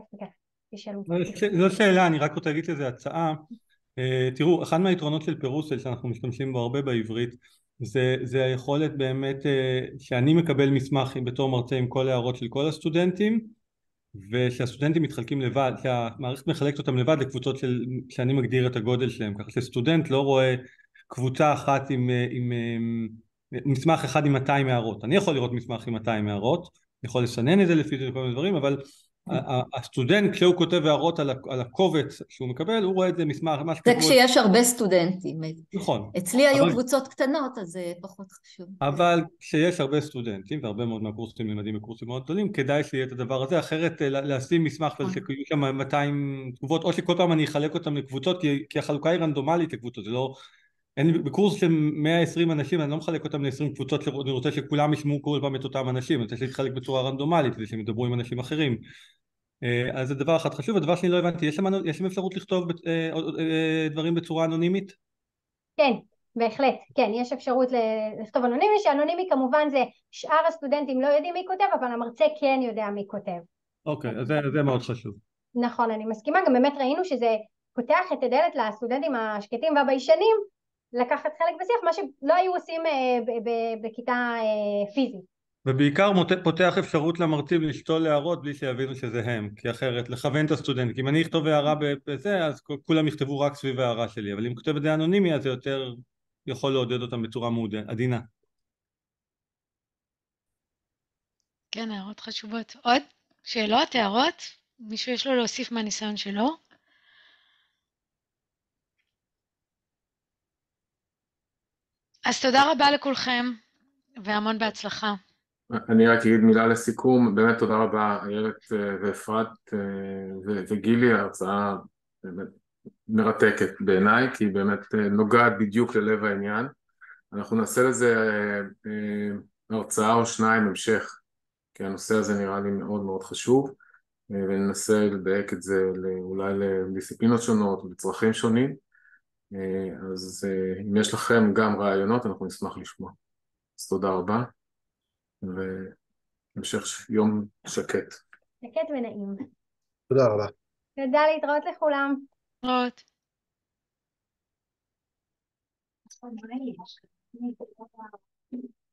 זו שאלה, אני רק רוצה להגיד לזה הצעה. תראו, אחד מהיתרונות של פירוסל שאנחנו משתמשים בו הרבה בעברית, זה היכולת באמת שאני מקבל מסמך בתור מרצה עם כל הערות של כל הסטודנטים, ושהסטודנטים מתחלקים לבד, שהמערכת מחלקת אותם לבד לקבוצות שאני מגדיר את הגודל שלהם, ככה שסטודנט לא רואה קבוצה אחת עם מסמך אחד עם 200 הערות. אני יכול לראות מסמך עם 200 הערות, אני יכול לסנן את זה לפי זה כל מיני דברים, אבל הסטודנט כשהוא כותב הערות על הקובץ שהוא מקבל, הוא רואה את זה מסמך, זה כשיש הרבה סטודנטים. נכון. אצלי היו קבוצות קטנות, אז זה פחות חשוב. אבל כשיש הרבה סטודנטים, והרבה מאוד מהקורסים נלמדים בקורסים מאוד גדולים, כדאי שיהיה את הדבר הזה, אחרת לשים מסמך ושיהיו שם 200 תגובות, או שכל פעם אני אחלק אותם לקבוצות, כי החלוקה היא רנדומלית לקבוצות, זה לא... בקורס של 120 אנשים אני לא מחלק אותם ל-20 קבוצות, אני רוצה שכולם ישמעו כל פעם את אותם אנשים, אני רוצה להתחלק בצורה רנדומלית כדי שהם ידברו עם אנשים אחרים. אז זה דבר אחד חשוב. הדבר שני לא הבנתי, יש שם אפשרות לכתוב דברים בצורה אנונימית? כן, בהחלט, כן, יש אפשרות לכתוב אנונימי, שאנונימי כמובן זה שאר הסטודנטים לא יודעים מי כותב, אבל המרצה כן יודע מי כותב. אוקיי, אז זה מאוד חשוב. נכון, אני מסכימה, גם באמת ראינו שזה פותח את הדלת לסטודנטים השקטים והביישנים, לקחת חלק בשיח, מה שלא היו עושים בכיתה פיזית. ובעיקר פותח אפשרות למרצים לשתול הערות בלי שיבינו שזה הם, כי אחרת לכוון את הסטודנט, כי אם אני אכתוב הערה בזה אז כולם יכתבו רק סביב הערה שלי, אבל אם כותב את זה אנונימי אז זה יותר יכול לעודד אותם בצורה עדינה. כן, הערות חשובות. עוד שאלות, הערות? מישהו יש לו להוסיף מהניסיון שלו? אז תודה רבה לכולכם, והמון בהצלחה. אני רק אגיד מילה לסיכום, באמת תודה רבה איילת ואפרת וגילי, ההרצאה באמת מרתקת בעיניי, כי היא באמת נוגעת בדיוק ללב העניין. אנחנו נעשה לזה הרצאה או שניים המשך, כי הנושא הזה נראה לי מאוד מאוד חשוב, וננסה לדייק את זה אולי לדיסציפלינות שונות וצרכים שונים. אז אם יש לכם גם רעיונות אנחנו נשמח לשמוע. אז תודה רבה והמשך יום שקט. שקט ונעים. תודה רבה. תודה, להתראות לכולם. להתראות.